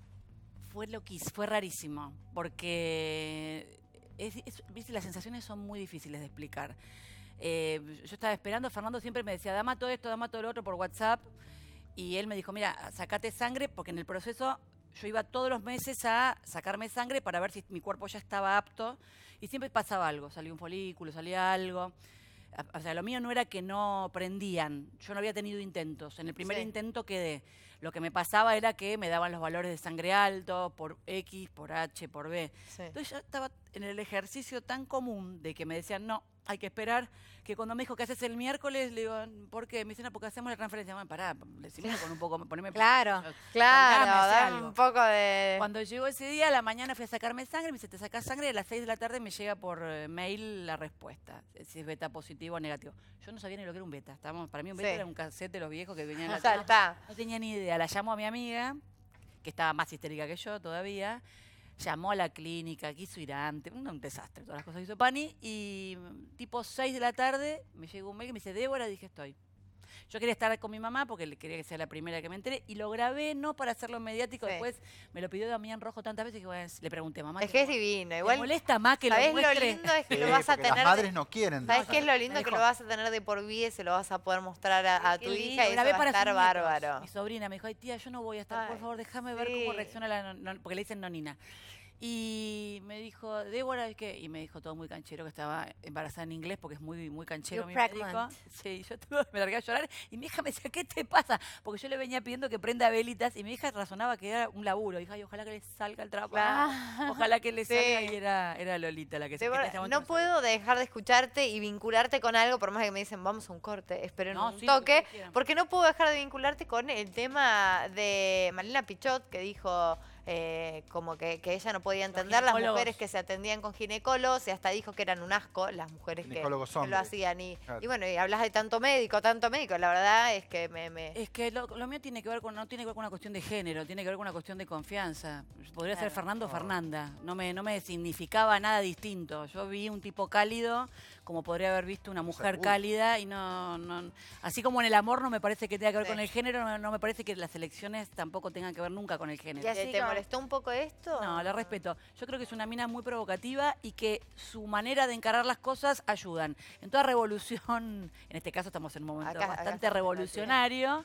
Fue loquísimo, fue rarísimo, porque viste, las sensaciones son muy difíciles de explicar. Yo estaba esperando, Fernando siempre me decía, dame todo esto, dame todo lo otro por WhatsApp, y él me dijo, mira, sacate sangre, porque en el proceso yo iba todos los meses a sacarme sangre para ver si mi cuerpo ya estaba apto, y siempre pasaba algo, salía un folículo, salía algo. O sea, lo mío no era que no prendían. Yo no había tenido intentos. En el primer intento quedé. Lo que me pasaba era que me daban los valores de sangre alto por X, por H, por B. Entonces yo estaba en el ejercicio tan común de que me decían, no, hay que esperar, que cuando me dijo que haces el miércoles, le digo, ¿por qué? Me dicen, no, porque hacemos la transferencia. Bueno, pará, decime con un poco, poneme... Claro, dame dame un poco de... Cuando llegó ese día, a la mañana fui a sacarme sangre, me dice, te sacás sangre, y a las 6 de la tarde me llega por mail la respuesta, si es beta positivo o negativo. Yo no sabía ni lo que era un beta. Para mí un beta era un cassette de los viejos que venían en la No tenía ni idea. La llamo a mi amiga, que estaba más histérica que yo todavía, llamó a la clínica, quiso ir antes, un desastre, todas las cosas que hizo Pani, y tipo 6 de la tarde me llegó un mail que me dice, Débora, dije, estoy. Yo quería estar con mi mamá porque quería que sea la primera que me enteré y lo grabé no para hacerlo mediático. Después me lo pidió Damián Rojo tantas veces que bueno, le pregunté, mamá. Es que es divino. Igual ¿te molesta más que lo muestre? ¿Sabés lo lindo es que lo vas a tener? Las madres no quieren. ¿Sabés qué es lo lindo? Que lo vas a tener de por vida y se lo vas a poder mostrar a tu hija y eso va a estar bárbaro. Mi sobrina me dijo, ay tía, yo no voy a estar, por favor, déjame ver cómo reacciona porque le dicen nonina. Y me dijo, Débora, ¿qué? Y me dijo todo muy canchero, que estaba embarazada en inglés porque es muy, muy canchero mi médico. Sí, yo me largué a llorar y mi hija me decía, ¿qué te pasa? Porque yo le venía pidiendo que prenda velitas y mi hija razonaba que era un laburo. Dijo, ay, ojalá que le salga el trabajo. Ojalá que le salga. Y era Lolita la que Débora, no puedo dejar de escucharte y vincularte con algo, por más que me dicen, vamos a un corte, esperen un toque, porque no puedo dejar de vincularte con el tema de Malena Pichot, que dijo... como que ella no podía entender las mujeres que se atendían con ginecólogos y hasta dijo que eran un asco las mujeres que lo hacían. Y bueno, y hablas de tanto médico, la verdad es que Es que lo mío no tiene que ver con una cuestión de género, tiene que ver con una cuestión de confianza. Podría ser Fernando o Fernanda, no me significaba nada distinto. Yo vi un tipo cálido como podría haber visto una mujer cálida y no, así como en el amor no me parece que tenga que ver con el género, no me parece que las elecciones tampoco tengan que ver nunca con el género. ¿Te molestó un poco esto? No, la respeto. Yo creo que es una mina muy provocativa y que su manera de encarar las cosas ayudan. En toda revolución, en este caso estamos en un momento bastante revolucionario,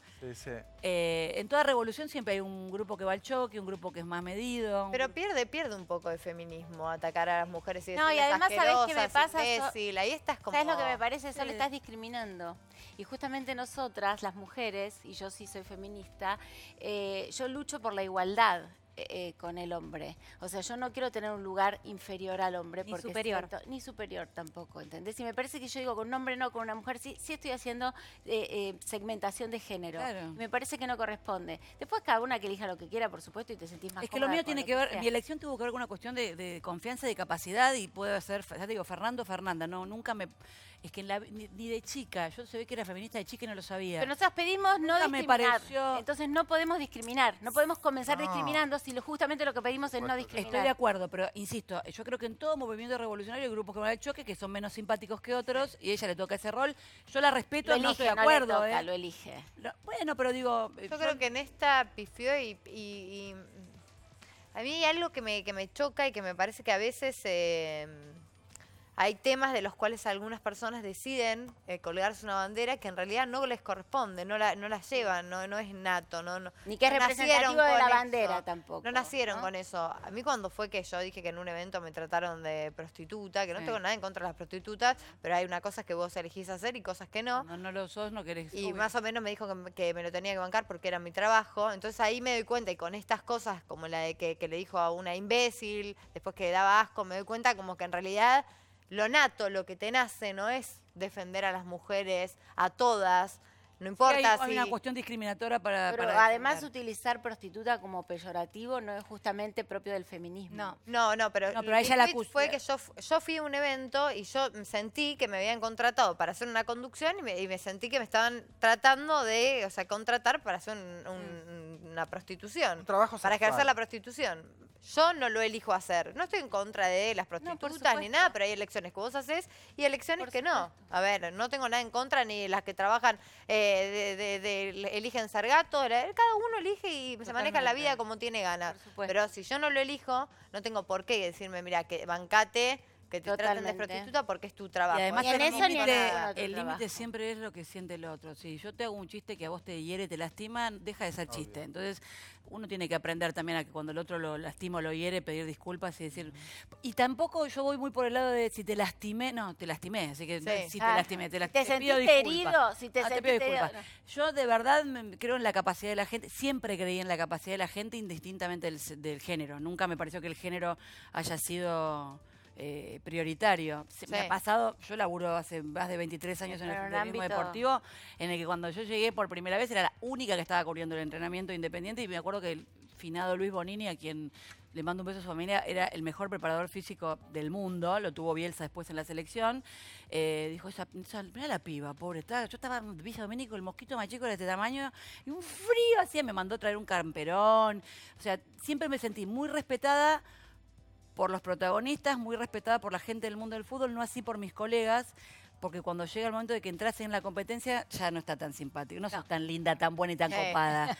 en toda revolución siempre hay un grupo que va al choque, un grupo que es más medido. Pero pierde un poco de feminismo atacar a las mujeres y no, y además, ¿sabés qué me pasa? Ahí estás como... ¿Sabes lo que me parece? Solo estás discriminando. Y justamente nosotras, las mujeres, y yo sí soy feminista, yo lucho por la igualdad. Con el hombre. O sea, yo no quiero tener un lugar inferior al hombre. Ni superior. Ni superior tampoco, ¿entendés? Y me parece que yo digo con un hombre no, con una mujer sí estoy haciendo segmentación de género. Claro. Me parece que no corresponde. Después cada una que elija lo que quiera, por supuesto, y te sentís más Es que lo mío tiene que ver, mi elección tuvo que ver con una cuestión de confianza y de capacidad y puede ser, ya te digo, Fernando o Fernanda, no, nunca me... Es que ni de chica, yo se ve que era feminista de chica y no lo sabía. Pero nosotros pedimos no nunca discriminar. Me pareció... Entonces no podemos discriminar, no podemos comenzar discriminando si justamente lo que pedimos es no discriminar. Estoy de acuerdo, pero insisto, yo creo que en todo movimiento revolucionario hay grupos que van al choque que son menos simpáticos que otros y ella le toca ese rol. Yo la respeto, no estoy de acuerdo. No le toca, lo elige. Bueno, pero digo... Yo creo que en esta pifió y a mí hay algo que me choca y que me parece que a veces... hay temas de los cuales algunas personas deciden colgarse una bandera que en realidad no les corresponde, no la llevan, no es nato. Ni que es representativo de la bandera tampoco. No nacieron con eso. A mí cuando fue que yo dije que en un evento me trataron de prostituta, que no tengo nada en contra de las prostitutas, pero hay una cosa que vos elegís hacer y cosas que no. No lo sos, no querés. Y más o menos me dijo que me lo tenía que bancar porque era mi trabajo. Entonces ahí me doy cuenta y con estas cosas como la de que le dijo a una imbécil, después que daba asco, me doy cuenta como que en realidad... Lo nato, lo que te nace, no es defender a las mujeres, a todas, no importa hay una cuestión discriminatoria para... Pero además utilizar prostituta como peyorativo no es justamente propio del feminismo. No, pero ella la fue que yo fui a un evento y yo sentí que me habían contratado para hacer una conducción y me sentí que me estaban tratando de, contratar para hacer una prostitución. Un trabajo para sexual. ejercer la prostitución. Yo no lo elijo hacer. No estoy en contra de las prostitutas ni nada, pero hay elecciones que vos haces y elecciones que no. A ver, no tengo nada en contra ni de las que trabajan, eligen ser gato. Cada uno elige y se maneja la vida como tiene ganas. Pero si yo no lo elijo, no tengo por qué decirme, mira, que bancate, que te traten de Totalmente. prostituta porque es tu trabajo. Y además Y en el eso ni límite- en otro el límite trabajo. siempre es lo que siente el otro. Si yo te hago un chiste que a vos te hiere, te lastima, deja de ser chiste. Entonces, uno tiene que aprender también a que cuando el otro lo lastima o lo hiere, pedir disculpas y decir... Y tampoco yo voy muy por el lado de si te lastimé, no, te lastimé, así que Sí. si te Ah, lastimé, te ¿te pido sentiste disculpas. herido? Si te pido sentiste herido, disculpas. Yo de verdad creo en la capacidad de la gente, siempre creí en la capacidad de la gente indistintamente del género. Nunca me pareció que el género haya sido... prioritario. Me ha pasado, yo laburo hace más de 23 años en el Pero en periodismo ámbito- deportivo, en el que cuando yo llegué por primera vez era la única que estaba cubriendo el entrenamiento independiente y me acuerdo que el finado Luis Bonini, a quien le mando un beso a su familia, era el mejor preparador físico del mundo, lo tuvo Bielsa después en la selección, dijo, mirá la piba, pobre, yo estaba en Villa Domínico, el mosquito más chico era de este tamaño, y un frío hacía, me mandó traer un camperón, o sea, siempre me sentí muy respetada por los protagonistas, muy respetada por la gente del mundo del fútbol, no así por mis colegas, porque cuando llega el momento de que entras en la competencia ya no está tan simpático, no sos tan linda, tan buena y tan copada.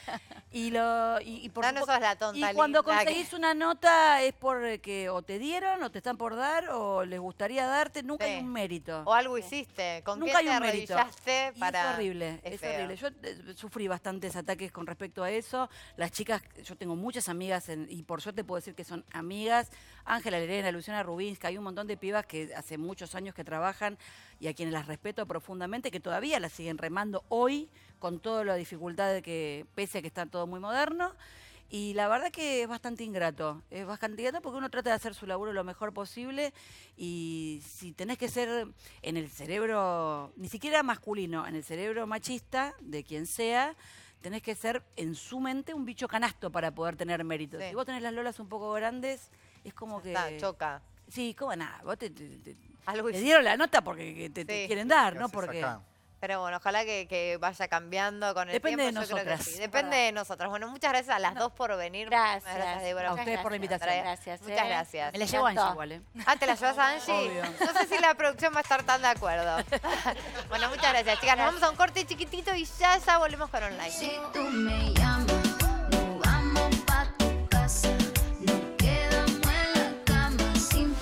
Por Ya no sos la tonta y cuando linda conseguís una nota es porque o te dieron o te están por dar o les gustaría darte, nunca hay un mérito. O algo hiciste. ¿Con Nunca qué hay te un mérito. arrodillaste Y para...? es horrible, es feo. horrible. Yo sufrí bastantes ataques con respecto a eso. Las chicas, yo tengo muchas amigas y por suerte puedo decir que son amigas. Ángela Lerena, Luciana Rubinska, hay un montón de pibas que hace muchos años que trabajan y a quienes las respeto profundamente, que todavía las siguen remando hoy con toda la dificultad de que, pese a que está todo muy moderno. Y la verdad que es bastante ingrato porque uno trata de hacer su laburo lo mejor posible y si tenés que ser en el cerebro, ni siquiera masculino, en el cerebro machista de quien sea, tenés que ser en su mente un bicho canasto para poder tener mérito. Si vos tenés las lolas un poco grandes, es como que... choca. Sí, como nada, vos te Algo dieron la nota porque te Sí. quieren dar, ¿no? Porque... Pero bueno, ojalá que vaya cambiando con el Depende tiempo. de yo creo que nosotras. sí. Depende de nosotras. Bueno, muchas gracias a las dos por venir. Gracias. Débora. A ustedes por la invitación. Gracias, Muchas gracias. Me la llevo a Angie igual, ¿eh? Ah, ¿te la llevas a Angie? Obvio. No sé si la producción va a estar tan de acuerdo. Bueno, muchas gracias, chicas. Nos vamos a un corte chiquitito y ya volvemos con online. Si tú me llamas, nos vamos pa' tu casa. Nos quedamos en la cama sin...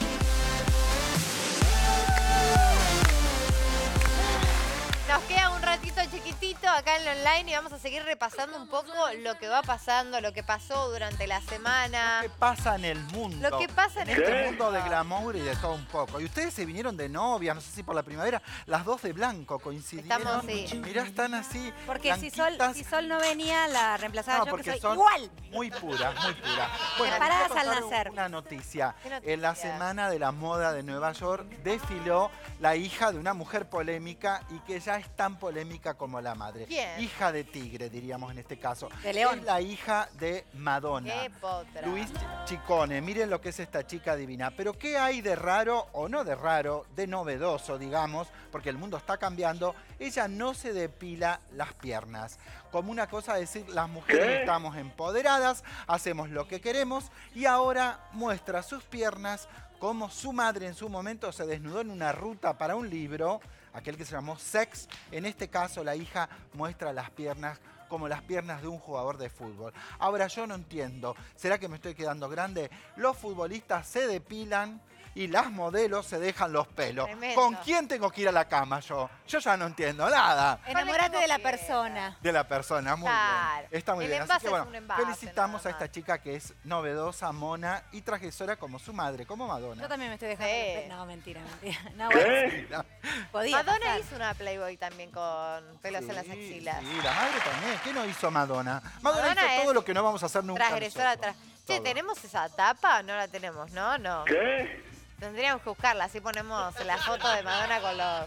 Nos queda un ratito chiquitito acá en el online y vamos a seguir repasando un poco lo que va pasando, lo que pasó durante la semana. ¿Qué pasa en el mundo? Lo que pasa en este el mundo de mundo. glamour y de todo un poco. Y ustedes se vinieron de novia, no sé si por la primavera, las dos de blanco coincidieron. Estamos, sí. Mirá, están así. Porque si Sol, blanquitas. si Sol no venía, la reemplazaba No, yo, que porque soy son igual. muy puras, muy puras. Bueno, Separadas les voy a al contar nacer. Una noticia. ¿Qué noticia? En la Semana de la Moda de Nueva York desfiló la hija de una mujer polémica y que ya es tan polémica como la madre. ¿Quién? Hija de tigre, diríamos en este caso. De león. Es la hija de Madonna. Qué potra. Luis Ciccone, miren lo que es esta chica divina. Pero ¿qué hay de raro, o no de raro, de novedoso, digamos? Porque el mundo está cambiando. Ella no se depila las piernas. Como una cosa de decir, las mujeres estamos empoderadas, hacemos lo que queremos y ahora muestra sus piernas como su madre en su momento se desnudó en una ruta para un libro, aquel que se llamó Sex. En este caso la hija muestra las piernas como las piernas de un jugador de fútbol. Ahora yo no entiendo, ¿será que me estoy quedando grande? Los futbolistas se depilan y las modelos se dejan los pelos. Tremendo. ¿Con quién tengo que ir a la cama yo? Yo ya no entiendo nada Enamorate de la persona. de la persona. Muy Claro. bien. Está muy El bien. envase Así que es bueno, un envase, felicitamos nada a esta chica que es novedosa, mona y transgresora como su madre, como Madonna. Yo también me estoy dejando. Sí. No, mentira. No, bueno, podía Madonna pasar. hizo una Playboy también con pelos en las axilas. Sí, la madre también. ¿Qué no hizo Madonna? Madonna Madonna hizo todo es lo que no vamos a hacer nunca Transgresora nosotros. Che, Todo. ¿tenemos esa tapa? No la tenemos, ¿no? No. ¿Qué? Tendríamos que buscarla, así ponemos la foto de Madonna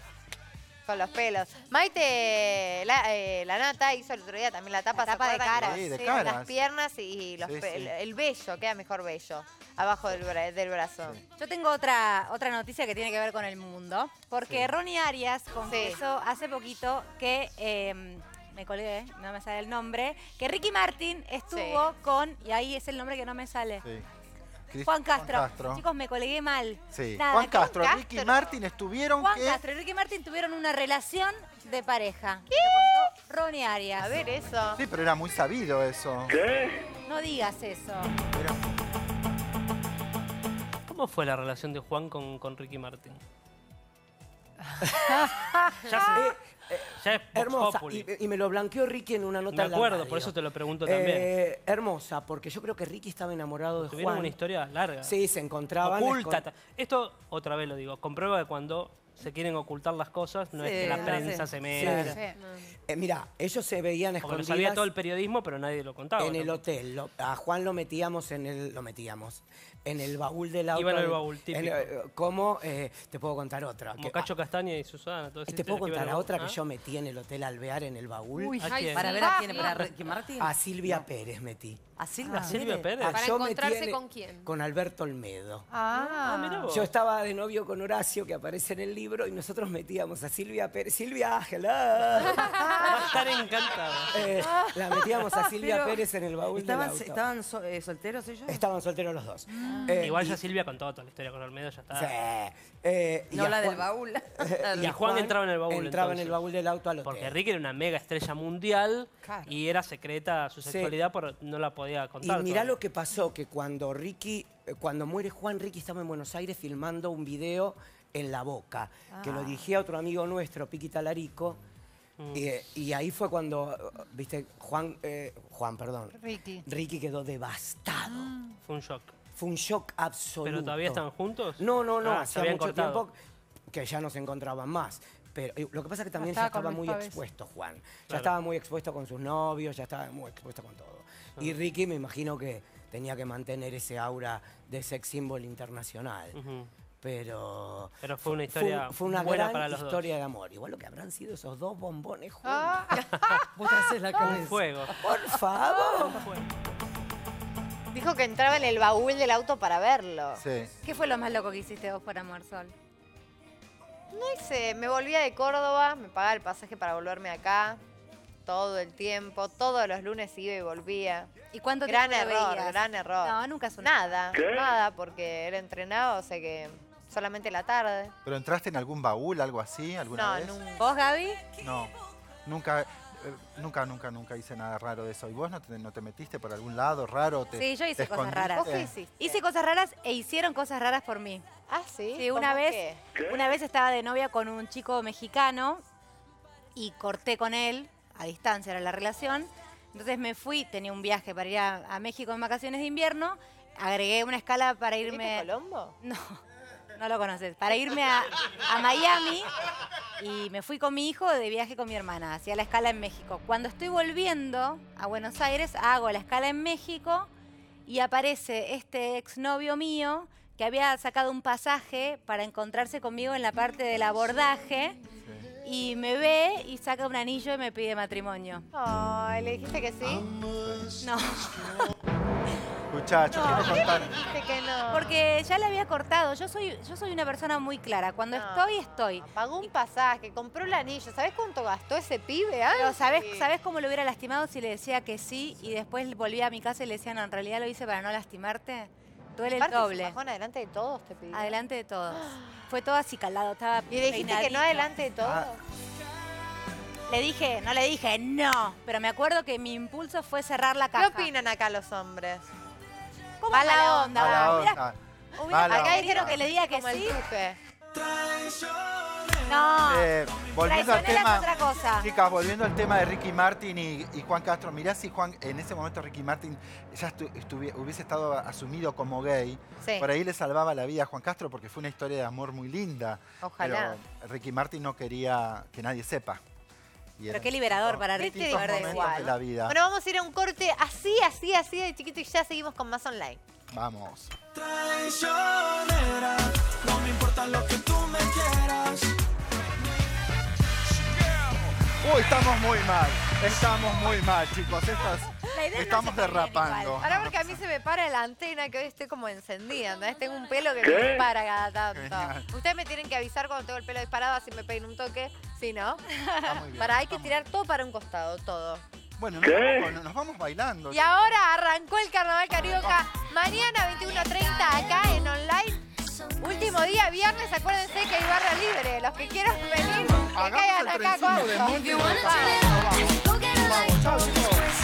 con los pelos. Maite, la Nata hizo el otro día también la tapa, La tapa ¿se de acuerdan? caras. Sí, de Con caras. las piernas y los Sí, sí. el vello, queda mejor vello, abajo del brazo. Yo tengo otra noticia que tiene que ver con el mundo, porque Ronnie Arias confesó hace poquito que, me colgué, no me sale el nombre, que Ricky Martin estuvo con, y ahí es el nombre que no me sale, Sí. Juan Castro. Chicos, me colgué mal. Sí. Nada, Juan que Castro, Ricky Martin estuvieron Juan que... Castro y Ricky Martin tuvieron una relación de pareja. ¿Qué? Lo contó Ronnie Arias. A ver eso. Sí, pero era muy sabido eso. No digas eso. ¿Cómo fue la relación de Juan con Ricky Martin? Ya es hermosa. populi. Y me lo blanqueó Ricky en una nota Me en la acuerdo, radio. por eso te lo pregunto también. Hermosa, porque yo creo que Ricky estaba enamorado de Tuvieron Juan. una historia larga. Sí, se encontraban. Oculta. Esto, otra vez lo digo, comprueba que cuando se quieren ocultar las cosas, no es que la prensa se mete. Mira, ellos se veían Porque lo escondidas. sabía todo el periodismo, pero nadie lo contaba. En el hotel. A Juan lo metíamos en el baúl del auto. Iba en el baúl, típico. ¿Cómo? Te puedo contar otra. Como Cacho Castaña y Susana. Todo ese ¿Te puedo que contar iban a otra que ¿Ah? yo metí en el Hotel Alvear en el baúl? Uy, ¿A quién? para ver a quién, para Ricky Martin. A Silvia Pérez metí. ¿A Silvia Pérez? Silvia Pérez. ¿Para Yo metí encontrarse con quién? Con Alberto Olmedo. Mirá vos. Yo estaba de novio con Horacio, que aparece en el libro, y nosotros metíamos a Silvia Pérez. Silvia, hello. Va a estar encantada. La metíamos a Silvia Pero, Pérez en el baúl del auto. ¿Estaban solteros ellos? Estaban solteros los dos. Igual ya Silvia contó toda la historia con Olmedo, ya está. Sí. No la del baúl. Y Juan entraba en el baúl. Entraba entonces. en el baúl del auto al hotel. Porque Ricky era una mega estrella mundial y era secreta su sexualidad, no la podía contar. Y mirá lo que pasó, que cuando muere Juan, Ricky estaba en Buenos Aires filmando un video en La Boca, que lo dirigía otro amigo nuestro, Piqui Talarico, y ahí fue cuando, viste, Ricky quedó devastado. Fue un shock. Fue un shock absoluto. ¿Pero todavía están juntos? No, se hacía habían mucho cortado. tiempo que ya no se encontraban más. Pero lo que pasa es que también Estaba ya estaba con muy Luis Pávez. expuesto, Juan. Ya Claro. estaba muy expuesto con sus novios, ya estaba muy expuesto con todo. Y Ricky me imagino que tenía que mantener ese aura de sex symbol internacional. Pero fue una historia fue una buena gran para los historia de amor. Igual lo que habrán sido esos dos bombones juntos. Vos haces la Un cabeza. fuego. Por favor. Dijo que entraba en el baúl del auto para verlo. Sí. ¿Qué fue lo más loco que hiciste vos por amor, Sol? No hice, me volvía de Córdoba, me pagaba el pasaje para volverme acá. Todo el tiempo, todos los lunes iba y volvía. ¿Y cuánto Gran tiempo lo error, veías? gran error. No, nunca es un Nada, nada, porque era entrenado, o sea que solamente la tarde. ¿Pero entraste en algún baúl, algo así, alguna No, vez? nunca. ¿Vos, Gaby? No, nunca hice nada raro de eso. ¿Y vos no te metiste por algún lado raro? Sí, yo hice te cosas escondiste? raras. ¿Vos qué hiciste? Hice cosas raras e hicieron cosas raras por mí. Ah, sí. Sí, ¿Cómo una vez qué? estaba de novia con un chico mexicano y corté con él, a distancia era la relación. Entonces me fui, tenía un viaje para ir a México en vacaciones de invierno, agregué una escala para irme... Colombo? No, no lo conoces. Para irme a Miami y me fui con mi hijo de viaje con mi hermana, hacía la escala en México. Cuando estoy volviendo a Buenos Aires, hago la escala en México y aparece este exnovio mío que había sacado un pasaje para encontrarse conmigo en la parte del abordaje y me ve y saca un anillo y me pide matrimonio. Ay, ¿le dijiste que sí? No. Muchachos, No, quiero contar. dijiste que no. Porque ya le había cortado. Yo soy una persona muy clara. Cuando estoy. Pagó un pasaje, compró el anillo. ¿Sabés cuánto gastó ese pibe? Pero ¿sabés cómo lo hubiera lastimado si le decía que sí y después volvía a mi casa y le decía, no, en realidad lo hice para no lastimarte? Duele el Aparte, se doble. bajó adelante de todos, te pidió. Adelante de todos. Fue todo así calado, estaba ¿Y le dijiste que no adelante de todos? Le dije, no le dije, no. Pero me acuerdo que mi impulso fue cerrar la caja. ¿Qué opinan acá los hombres? ¿Cómo Mala mala onda, onda? Mala Mirá, onda. hubiera- Mala acá onda. dijeron que le diga que Como el sí. Tuque. No. Volviendo al Traicionera es tema, otra cosa. chicas, volviendo al tema de Ricky Martin y Juan Castro, mirá si Juan, en ese momento Ricky Martin ya hubiese estado asumido como gay, Sí. por ahí le salvaba la vida a Juan Castro porque fue una historia de amor muy linda. Ojalá. Pero Ricky Martin no quería que nadie sepa. Y Pero qué liberador para Ricky distintos poder momentos igual. de la vida. Bueno, vamos a ir a un corte así de chiquito y ya seguimos con más online. Vamos. Traicionera, no me importa lo que tú me quieras. Uy, estamos muy mal, chicos. La idea no Estamos se pone derrapando. igual. Ahora porque a mí se me para la antena que hoy estoy como encendida, ¿entendés? Tengo un pelo que ¿Qué? me dispara cada tanto. Genial. Ustedes me tienen que avisar cuando tengo el pelo disparado, así me peguen un toque. ¿Sí, no? muy bien, Para, hay que tirar todo para un costado, todo. Bueno, ¿Qué? nos vamos bailando. Y ahora arrancó el Carnaval Carioca. Mañana 21:30 acá en online. Último día, viernes, acuérdense que hay barra libre. Los que quieran venir, que caigan acá con Vamos, chao, chicos.